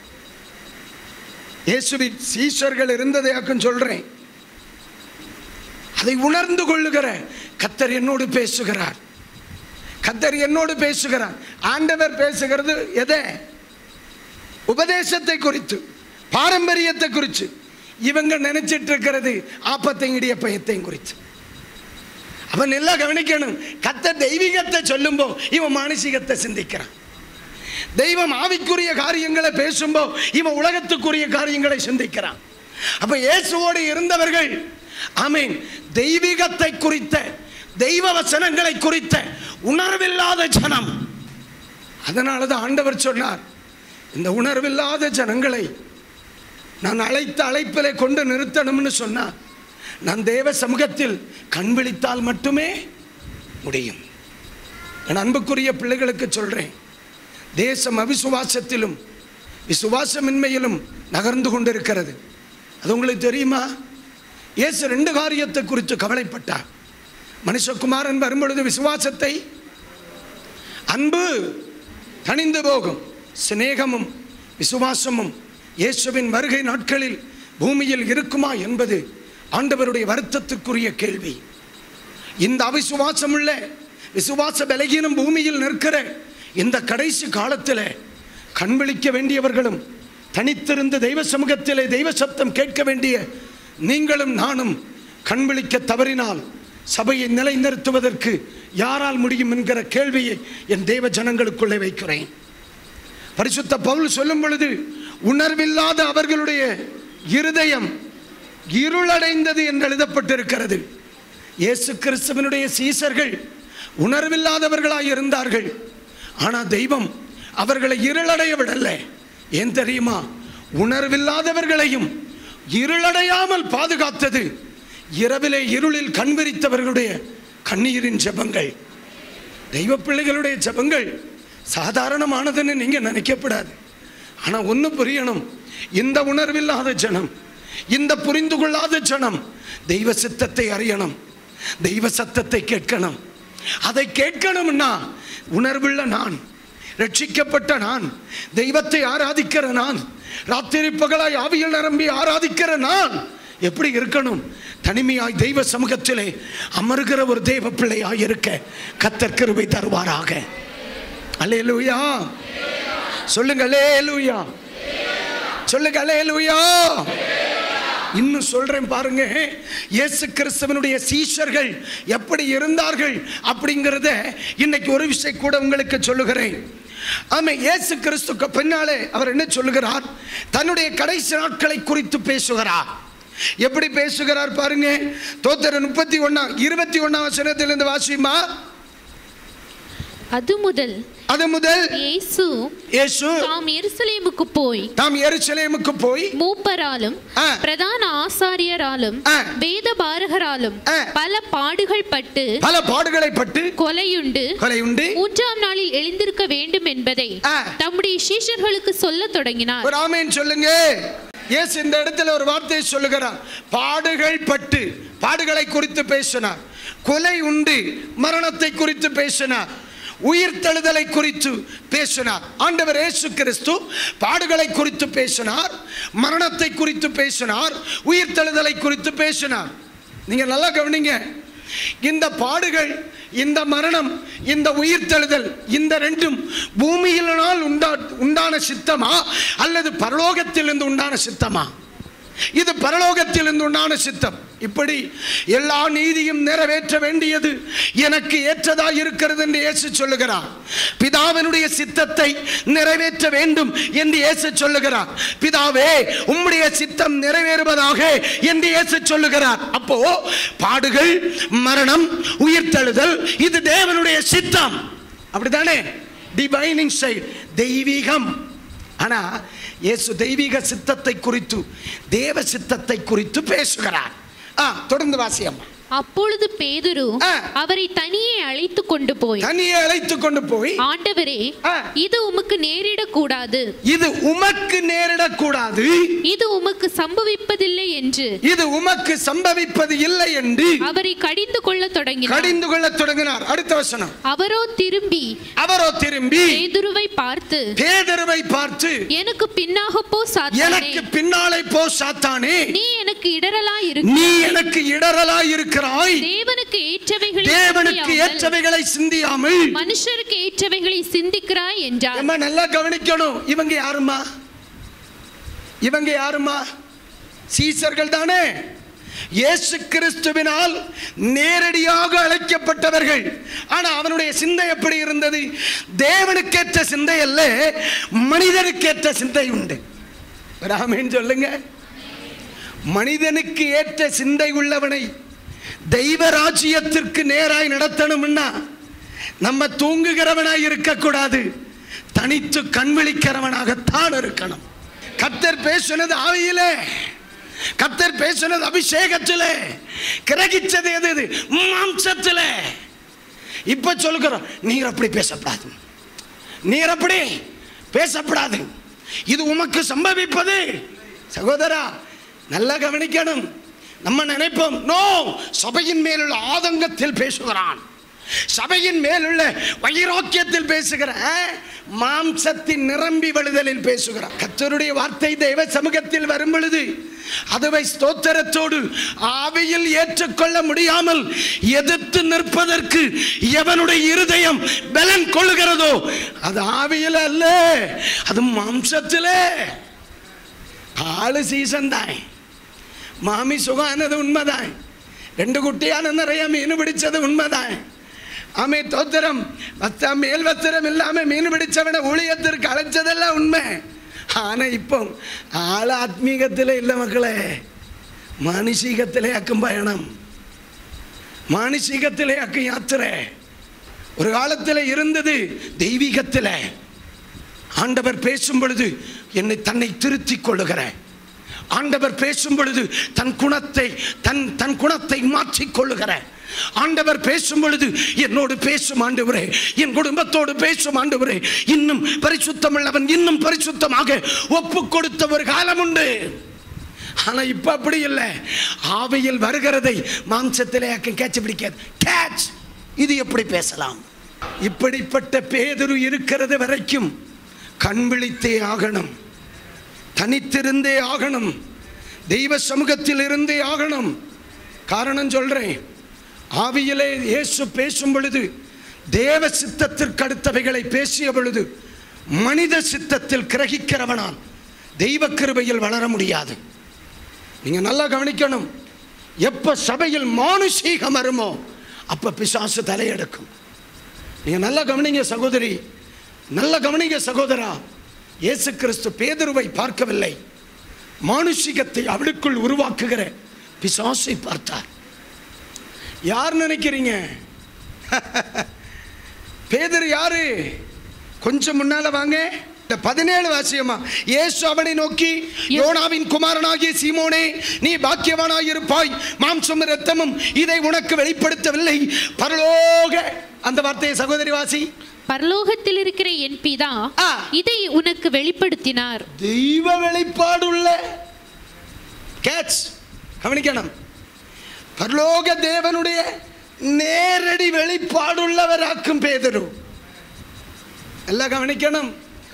இயேசுவின் சீஷர்கள் இருந்ததையாக்கும் சொல்றேன். அதை உணர்ந்து கொள்ளுகிற கர்த்தர் என்னோடு பேசுகிறார், கர்த்தர் என்னோடு பேசுகிறார். ஆண்டவர் பேசுகிறது எதை? உபதேசத்தை குறித்து, பாரம்பரியத்தை குறித்து. இவங்க நினைச்சிட்டு இருக்கிறது ஆப்பத்தையும் இடியப்பயத்தையும் குறித்து. அவன் எல்லாம் கவனிக்கணும். கர்த்தர் தெய்வீகத்தை சொல்லும்போ இவன் மானசீகத்தை சிந்திக்கிறான். தெய்வம் ஆவிக்குரிய காரியங்களை பேசும்போ இவன் உலகத்துக்குரிய காரியங்களை சிந்திக்கிறான். அப்ப இயேசுவோடு இருந்தவர்கள் ஆமென் தெய்வீகத்தை குறித்த தெய்வ வசனங்களை குறித்த உணர்வில்லாத ஜனம். அதனாலதான் ஆண்டவர் சொன்னார், இந்த உணர்வில்லாத ஜனங்களை நான் அழைத்த அழைப்பிலே கொண்டு நிறுத்தணும்னு சொன்னார். நான் தேவ சமூகத்தில் கண் விழித்தால் மட்டுமே முடியும். என் அன்புக்குரிய பிள்ளைகளுக்கு சொல்றேன், தேசம் அவிசுவாசத்திலும் விசுவாசமின்மையிலும் நகர்ந்து கொண்டிருக்கிறது. அது உங்களுக்கு தெரியுமா? இயேசு 2 காரியத்தை குறித்து கவலைப்பட்டார். மனுஷகுமாரன் வரும்பொழுது விசுவாசத்தை அன்பு தணிந்து போகும், சிநேகமும் விசுவாசமும் இயேசுவின் வருகை நாட்களில் பூமியில் இருக்குமா என்பது ஆண்டவருடைய வருத்தத்திற்குரிய கேள்வி. இந்த அவிசுவாசமுள்ள விசுவாச பலகீனம் பூமியில் நிற்கிற இந்த கடைசி காலத்தில் கண் விழிக்க வேண்டியவர்களும் தனித்திருந்து தெய்வ சமூகத்திலே தெய்வ சத்தம் கேட்க வேண்டிய நீங்களும் நானும் கண் விழிக்க தவறினால் சபையை நிலைநிறுத்துவதற்கு யாரால் முடியும் என்கிற கேள்வியை என் தேவ ஜனங்களுக்குள்ளே வைக்கிறேன். பரிசுத்த பவுல் சொல்லும் பொழுது, உணர்வில்லாத அவர்களுடைய இருதயம் இருளடைந்தது என்று எழுதப்பட்டிருக்கிறது. இயேசு கிறிஸ்துவினுடைய சீசர்கள் உணர்வில்லாதவர்களாய் இருந்தார்கள். ஆனால் தெய்வம் அவர்களை இருளடைய விடல. ஏன் தெரியுமா? உணர்வில்லாதவர்களையும் இருளடையாமல் பாதுகாத்தது இரவிலே இருளில் கண் விரித்தவர்களுடைய கண்ணீரின் ஜெபங்கள். தெய்வ பிள்ளைகளுடைய ஜெபங்கள் சாதாரணமானதுன்னு நீங்க நினைக்கப்படாது. ஆனா ஒன்று புரியணும், இந்த உணர்வில்லாத ஜனம், இந்த புரிந்து கொள்ளாத ஜனம் தெய்வ சித்தத்தை அறியணும், தெய்வ சத்தத்தை கேட்கணும். அதை கேட்கணும்னா உணர்வுள்ள நான், ரட்சிக்கப்பட்ட நான், தெய்வத்தை ஆராதிக்கிற நான், ராத்திரி பகலாய் ஆவியில் நிரம்பி ஆராதிக்கிற நான் எப்படி இருக்கணும்? தனிமையாய் தெய்வ சமூகத்திலே அமருகிற ஒரு தேவ பிள்ளையாய் இருக்க கர்த்தர் கிருபை தருவாராக. அல்லேலூயா சொல்லுங்க, அல்லேலூயா சொல்லுங்க, அல்லேலூயா. இன்னும் சொல்றேன் பாருங்க, இயேசு கிறிஸ்துவினுடைய சீஷர்கள் எப்படி இருந்தார்கள் அப்படிங்கிறத இன்னைக்கு ஒரு விஷயம் கூட உங்களுக்கு சொல்லுகிறேன். ஆமா, இயேசு கிறிஸ்துக்கு பின்னாலே அவர் என்ன சொல்லுகிறார்? தன்னுடைய கடைசி நாட்களை குறித்து பேசுகிறார். எப்படி பேசுகிறார் பாருங்க. தோத்திர 21 வசனத்திலிருந்து வாசிமா. அது முதல் இயேசு தாம் எருசலேமுக்கு போய் மூப்பராலும் பிரதான ஆசாரியராலும் வேத பாரகராலும் பல பாடுகளை பட்டு கொலையுண்டு 3ஆம் நாளில் எழுந்திருக்க வேண்டும் என்பதை தம்முடைய சீஷர்களுக்கு சொல்ல தொடங்கினார். ஒரு ஆமென் சொல்லுங்க. இயேசு இந்த இடத்துல ஒரு வார்த்தையை சொல்லுகிறார். பாடுகளை குறித்து பேசினார், கொலை உண்டு மரணத்தை குறித்து பேசினார், உயிர்த்தெழுதலை குறித்து பேசினார். ஆண்டவர் இயேசு கிறிஸ்து பாடுகளை குறித்து பேசினார், மரணத்தை குறித்து பேசினார், உயிர்த்தெழுதலை குறித்து பேசினார். நீங்க நல்லா கவனிங்க. இந்த பாடுகள், இந்த மரணம், இந்த உயிர்த்தெழுதல், இந்த ரெண்டும் பூமியினால் உண்டான சித்தமா அல்லது பரலோகத்திலிருந்து உண்டான சித்தமா? இது பரலோகத்திலிருந்து உண்டான சித்தம். இப்படி எல்லா நீதியும் நிறைவேற்ற வேண்டியது எனக்கு ஏற்றதா இருக்கிறது என்று இயேசு சொல்லுகிறார். பிதாவினுடைய சித்தத்தை நிறைவேற்ற வேண்டும் என்று இயேசு சொல்லுகிறார். பிதாவே, உம்முடைய சித்தம் நிறைவேறுவதாக என்று இயேசு சொல்லுகிறார். அப்போ பாடுகள், மரணம், உயிர்த்தெழுதல் இது தேவனுடைய சித்தம். அப்படித்தானே? டிவைனிங் சைடு, தெய்வீகம். ஆனா இயேசு தெய்வீக சித்தத்தை குறித்து, தேவ சித்தத்தை குறித்து பேசுகிறார். தொடர்ந்து வாசியம்மா. அப்பொழுது பேதுரு அவரை தனியே அழைத்து கொண்டு போய் ஆண்டவரே, இது உமக்கு நேரிடக்கூடாது, இது உமக்கு சம்பவிப்பதில்லை என்று அவரை கடிந்து கொள்ள தொடங்கினார். அடுத்த வசனம். அவரோ திரும்பி பேதுருவை பார்த்து எனக்கு பின்னாக போ சாத்தானே, நீ எனக்கு இடரலாய் இருக்க, தேவனுக்கு ஏற்றவைகளை சிந்தியாமல் மனுஷருக்கு ஏற்றவைகளை சிந்திக்கிறாய் என்றார். நல்லா கவனிக்கணும். இவங்க யாருமா? சீசர்கள் தானே. இயேசு கிறிஸ்துவினால் நேரடியாக அழைக்கப்பட்டவர்கள். ஆனா அவனுடைய சிந்தை எப்படி இருந்தது? தேவனுக்கேற்ற சிந்தை அல்ல, மனிதனுக்கேற்ற சிந்தை உண்டு. ஆமென் சொல்லுங்க. மனிதனுக்கு ஏற்ற சிந்தை உள்ளவனை தெய்வ ராஜ்யத்திற்கு நேராய் நடத்தணும்னா நம்ம தூங்குகிறவனாய் இருக்கக்கூடாது, தனித்து கண்விழிக்கிறவனாகத்தான் இருக்கணும். கர்த்தர் பேசுனது ஆவியிலே, கர்த்தர் பேசுனது அபிஷேகத்திலே, கிரகிச்சது எது? மாம்சத்திலே. இப்ப சொல்லுகிறோம், நீர் அப்படி பேசப்படாது, நீர் அப்படி பேசப்படாது, இது உமக்கு சம்பவிப்பது. சகோதரா நல்லா கவனிக்கணும். நம்ம நினைப்போம், நோ, சபையின் மேலுள்ள ஆதங்கத்தில் பேசுகிறான், சபையின் மேலுள்ள வைராக்கியத்தில் பேசுகிற, மாம்சத்தின் நிரம்பி வழுதலில் பேசுகிறார். கர்த்தருடைய வார்த்தை தெய்வ சமூகத்தில் வரும் பொழுது அதுவை ஸ்தோத்திரத்தோடு ஆவியில் ஏற்றுக்கொள்ள முடியாமல் எதிர்த்து நிற்பதற்கு எவனுடைய இருதயம் பலன் கொள்ளுகிறதோ அது ஆவியில் அல்ல, அது மாம்சத்திலே. ஆளு சீசன் தான், மாமி சுகானது உண்மைதான், 2 குட்டியான நிறைய மீன் பிடிச்சது உண்மைதான். ஆமே தோத்திரம். மேல் வஸ்திரம் இல்லாம மீன் பிடிச்சவனை ஊழியத்திற்கு அழைச்சதெல்லாம் உண்மை. ஆனா இப்போ ஆள ஆத்மீகத்திலே இல்லை மக்களே, மானுஷீகத்திலே ஆக்கும் பயணம், மானுஷீகத்திலே ஆக்கும் யாத்திரை. ஒரு காலத்தில் இருந்தது தெய்வீகத்தில். ஆண்டவர் பேசும் பொழுது என்னை தன்னை திருத்திக் கொள்ளுகிறேன், ஆண்டவர் பேசும் பொழுது தன் குணத்தை மாற்றிக் கொள்ளுகிறேன், ஆண்டவர் பேசும் பொழுது என்னோடு பேசும் ஆண்டவரே, என் குடும்பத்தோடு பேசும் ஆண்டவரே, இன்னும் பரிசுத்தம் உள்ளவன் இன்னும் பரிசுத்தமாக ஒப்பு கொடுத்த ஒரு காலம் உண்டு. ஆனா இப்ப அப்படி இல்லை. ஆவியில் வருகிறதை மாம்சத்திலே கேட்ச் பிடிக்காது. கேட்ச், இது எப்படி பேசலாம்? இப்படிப்பட்ட பேதுரு இருக்கிறது வரைக்கும் கண் விழித்தே ஆகணும், தனித்திருந்தே ஆகணும், தெய்வ சமூகத்தில் இருந்தே ஆகணும். காரணம் சொல்றேன், ஆவியிலே இயேசு பேசும் பொழுது தேவ சித்தத்திற்கு அடுத்தவைகளை பேசிய பொழுது மனித சித்தத்தில் கிரகிக்கிறவனால் தெய்வ கிருபையில் வளர முடியாது. நீங்க நல்லா கவனிக்கணும். எப்ப சபையில் மானுஷீகம் வருமோ அப்ப பிசாசு தலையெடுக்கும். நீங்க நல்லா கவனிங்க சகோதரி, நல்லா கவனிங்க சகோதரா. இயேசு கிறிஸ்து பேதுருவை பார்க்கவில்லை, மானுஷிகத்தை அவளுக்குள் உருவாக்குகிற பிசாசை பார்த்தார். யார் நினைக்கிறீங்க? பேதுரு யாரு? கொஞ்சம் முன்னால வாங்க, 17 வாசியமா. இயேசு அவனை நோக்கி, யோனாவின் குமாரனாகிய சீமோனே, நீ பாக்கியவானாய் இருப்பாய், மாம்சமும் இரத்தமும் இதை உனக்கு வெளிப்படுத்தவில்லை, பரலோக. அந்த வார்த்தையை சகோதரி வாசி. பரலோகத்தில் இருக்கிற என் பிதா இதை உனக்கு வெளிப்படுத்தினார். தெய்வ வெளிப்பாடுள்ள கேட்ச் கவனிக்கணும். பரலோக தேவனுடைய நேரடி வெளிப்பாடுள்ளவராக்கும் பேதுரு. எல்லாம் கவனிக்கணும்.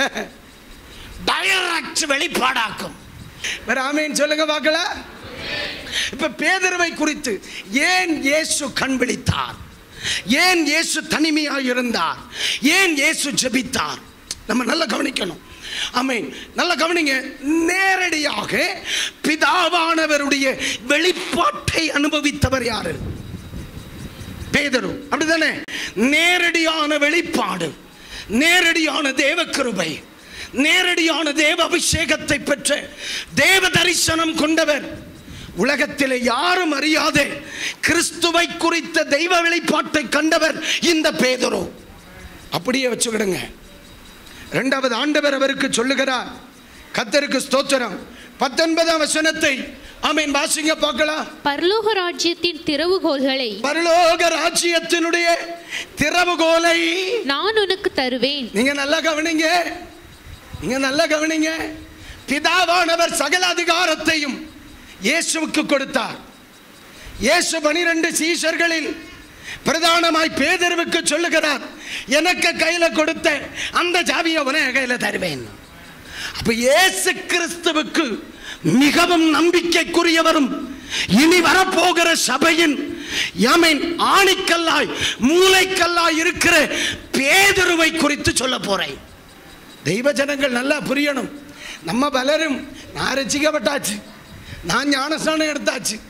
டைரக்ட் வெளிப்பாடாக்கும். ஆமென் சொல்லுங்க பார்க்கலாம். இப்ப பேதுருவை குறித்து ஏன் இயேசு கண் விழித்தார், ஏன் இயேசு தனிமையாக இருந்தார், ஏன் இயேசு ஜெபித்தார், நம்ம நல்லா கவனிக்கணும். ஆமென், நல்லா கவனிங்க. நேரடியாக பிதாவானவருடைய வெளிப்பாட்டை அனுபவித்தவர் யாரு? பேதுரு. அப்படிதானே? நேரடியான வெளிப்பாடு, நேரடியான தேவ கிருபை, நேரடியான தேவ அபிஷேகத்தை பெற்ற தேவ தரிசனம் கொண்டவர். உலகத்திலே யாரும் அறியாத கிறிஸ்துவை குறித்த தெய்வ வெளிப்பாட்டை கண்டவர் இந்த பேதுரு. அப்படியே வச்சுக்கிடுங்க. இரண்டாவது ஆண்டவர் அவருக்கு சொல்லுகிறார். கர்த்தருக்கு ஸ்தோத்திரம். 19ஆம் வசனத்தை ஆமென் வாசிங்க பார்க்கலாம். பரலோக ராஜ்யத்தின் திறவுகோல்களை, பரலோக ராஜ்யத்தினுடைய திறவுகோலை நான் உனக்கு தருவேன். நீங்க நல்லா கவனிங்க, நீங்க நல்லா கவனிங்க. பிதாவானவர் சகல அதிகாரத்தையும் இயேசுவுக்கு கொடுத்தார். இயேசு 12 சீஷர்களில் பிரதானமாய் பேதுருவுக்கு சொல்லுகிறார், எனக்கு கையில கொடுத்த அந்த சாவியை உனக்கு கையில தருவேன். அப்ப இயேசு கிறிஸ்துவுக்கு மிகவும் நம்பிக்கைக்குரியவரும் இனி வரப்போகிற சபையின் ஆணிக்கல்லாய் மூளைக்கல்லாய் இருக்கிற பேதுருவை குறித்து சொல்ல போறேன். தெய்வ ஜனங்கள் நல்லா புரியணும். நம்ம பலரும் நான் ரசிக்கப்பட்டாச்சு, நான் ஞானஸ்நானம் எடுத்தாச்சு,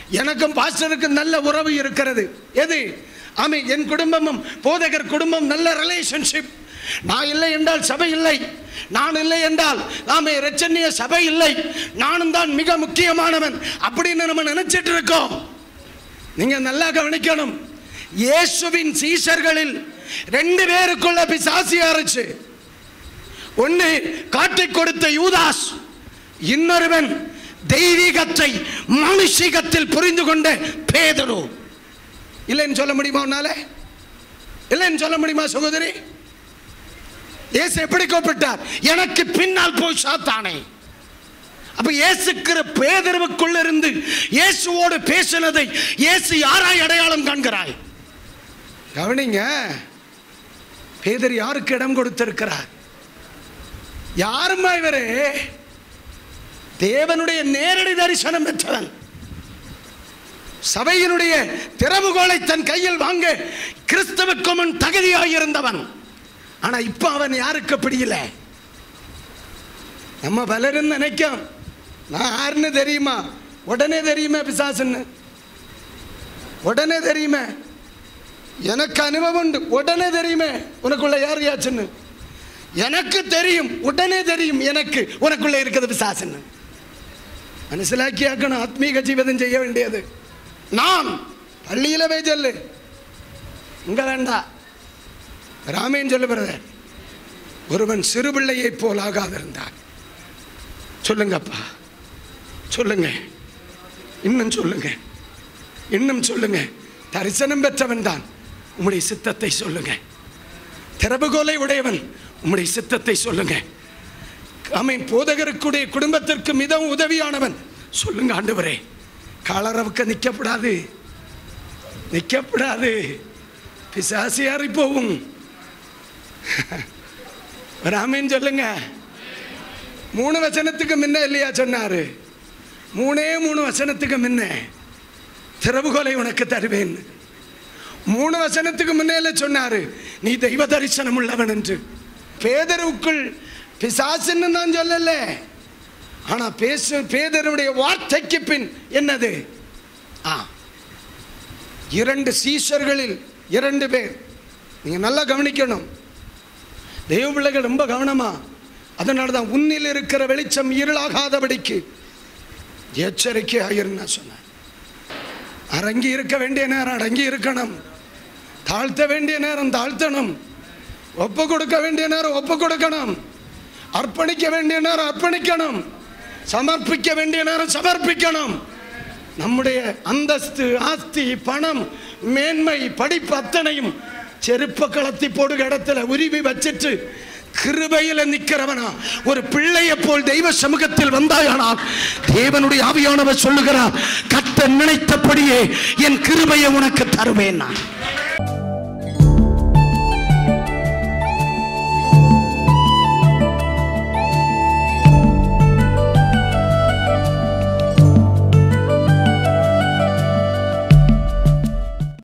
எனக்கும் பாஸ்டருக்கும் நல்ல உறவு இருக்கிறது. எது? ஆமே, என் குடும்பமும் போதகர் குடும்பம் நல்ல ரிலேஷன்ஷிப். நான் இல்லை என்றால் சபை இல்லை, நான் இல்லை என்றால் ஆமே இரட்சணிய சபை இல்லை, நானும் தான் மிக முக்கியமானவன் அப்படின்னு நம்ம நினைச்சிட்டு இருக்கோம். நீங்க நல்லா கவனிக்கணும், இயேசுவின் சீஷர்களில் 2 பேருக்குள்ள பிசாசு ஆரம்பிச்சு. ஒன்னு காட்டி கொடுத்த யூதாஸ், இன்னொருவன் தெய்வீகத்தை மனுஷிகத்தில் புரிந்து கொண்ட பேதுரு. இல்லைன்னு சொல்ல முடியுமா? உன்னால இல்லைன்னு சொல்ல முடியுமா சகோதரி? இயேசு எப்படி கூப்பிட்டார்? எனக்கு பின்னால் போய் சாத்தானே. அப்ப இயேசுக்கிற பேதுருவுக்குள்ள இருந்து இயேசுவோடு பேசினதை இயேசு யாராய் அடையாளம் காண்கிறாய்? கவனிங்க, பேதுரு யாருக்கு இடம் கொடுத்திருக்கிறார்? யாருமா இவரே? தேவனுடைய நேரடி தரிசனம் பெற்றவன், சபையினுடைய திறவுகோலை தன் கையில் வாங்க கிறிஸ்தவுக்கு முன் தகுதியாயிருந்தவன். ஆனா இப்ப அவன் யாருக்கு பிடியல? நம்ம பலரும் நினைக்கும் நான் யாருன்னு தெரியுமா? உடனே தெரியுமே பிசாசுன்னு, உடனே தெரியுமே. எனக்கு அனுபவம் உண்டு, உடனே தெரியுமே உனக்குள்ள யார் யாச்சுன்னு. எனக்கு தெரியும், உடனே தெரியும் எனக்கு உனக்குள்ள இருக்குது பிசாசுன்னு. മനസ്സിലാക്കിയാക്കണം ആത്മീക ജീവിതം ചെയ്യ വേണ്ടിയത്. நான் பள்ளியில போய் சொல்லு, இங்க வேண்டாம், ராமேன் சொல்லு பிரதர். ஒருவன் சிறு பிள்ளையை போல் ஆகாதிருந்தான். சொல்லுங்கப்பா, சொல்லுங்க, இன்னும் சொல்லுங்க, இன்னும் சொல்லுங்க. தரிசனம் பெற்றவன் தான், உம்முடைய சித்தத்தை சொல்லுங்க. திறவுகோலை உடையவன், உம்முடைய சித்தத்தை சொல்லுங்க. ஆமென். போதகருக்குடைய குடும்பத்திற்கு மிகவும் உதவியானவன், சொல்லுங்க ஆண்டவரே. காலரவுக்கு நிக்கப்படாது, நிக்கப்படாது, பிசாசு ஏறி போகும். ராமேன் சொல்லுங்க. 3 வசனத்துக்கு முன்ன இல்லையா சொன்னாரு? 3 வசனத்துக்கு முன்ன திறவுகோலை உனக்கு தருவேன். 3 வசனத்துக்கு முன்னே சொன்னாரு நீ தெய்வ தரிசனம் உள்ளவன் என்று. பேதருக்குள் பிசாசுன்னு நான் சொல்லல, ஆனா பேதருடைய வார்த்தைக்கு பின் என்னது? 2 சீஷர்களில் 2 பேர். நீங்க நல்லா கவனிக்கணும் தெய்வ பிள்ளைகள், ரொம்ப கவனமா. அதனால தான் உன்னில் இருக்கிற வெளிச்சம் இருளாகாதபடிக்கு எச்சரிக்கையாயிருன்னு சொன்னேன். அடங்கி இருக்க வேண்டிய நேரம் அடங்கி இருக்கணும், தாழ்த்த வேண்டிய நேரம் தாழ்த்தணும், ஒப்பு கொடுக்க வேண்டிய நேரம் ஒப்பு கொடுக்கணும், அர்ப்பணிக்க வேண்டிய நேரம் அர்ப்பணிக்கணும், சமர்ப்பிக்க வேண்டிய நேரம் சமர்ப்பிக்கணும். நம்முடைய அந்தஸ்து, ஆஸ்தி, பணம், மேன்மை, படிப்பு அத்தனையும் செருப்ப கலத்தி போடுகிற இடத்துல உருவி வச்சிட்டு கிருபையில நிக்கிறவனா ஒரு பிள்ளையை போல் தெய்வ சமூகத்தில் வந்தாயானால் தேவனுடைய ஆவியானவர் சொல்லுகிறார், கர்த்தர் நினைத்தபடியே என் கிருபையை உனக்கு தருவேன் நான்.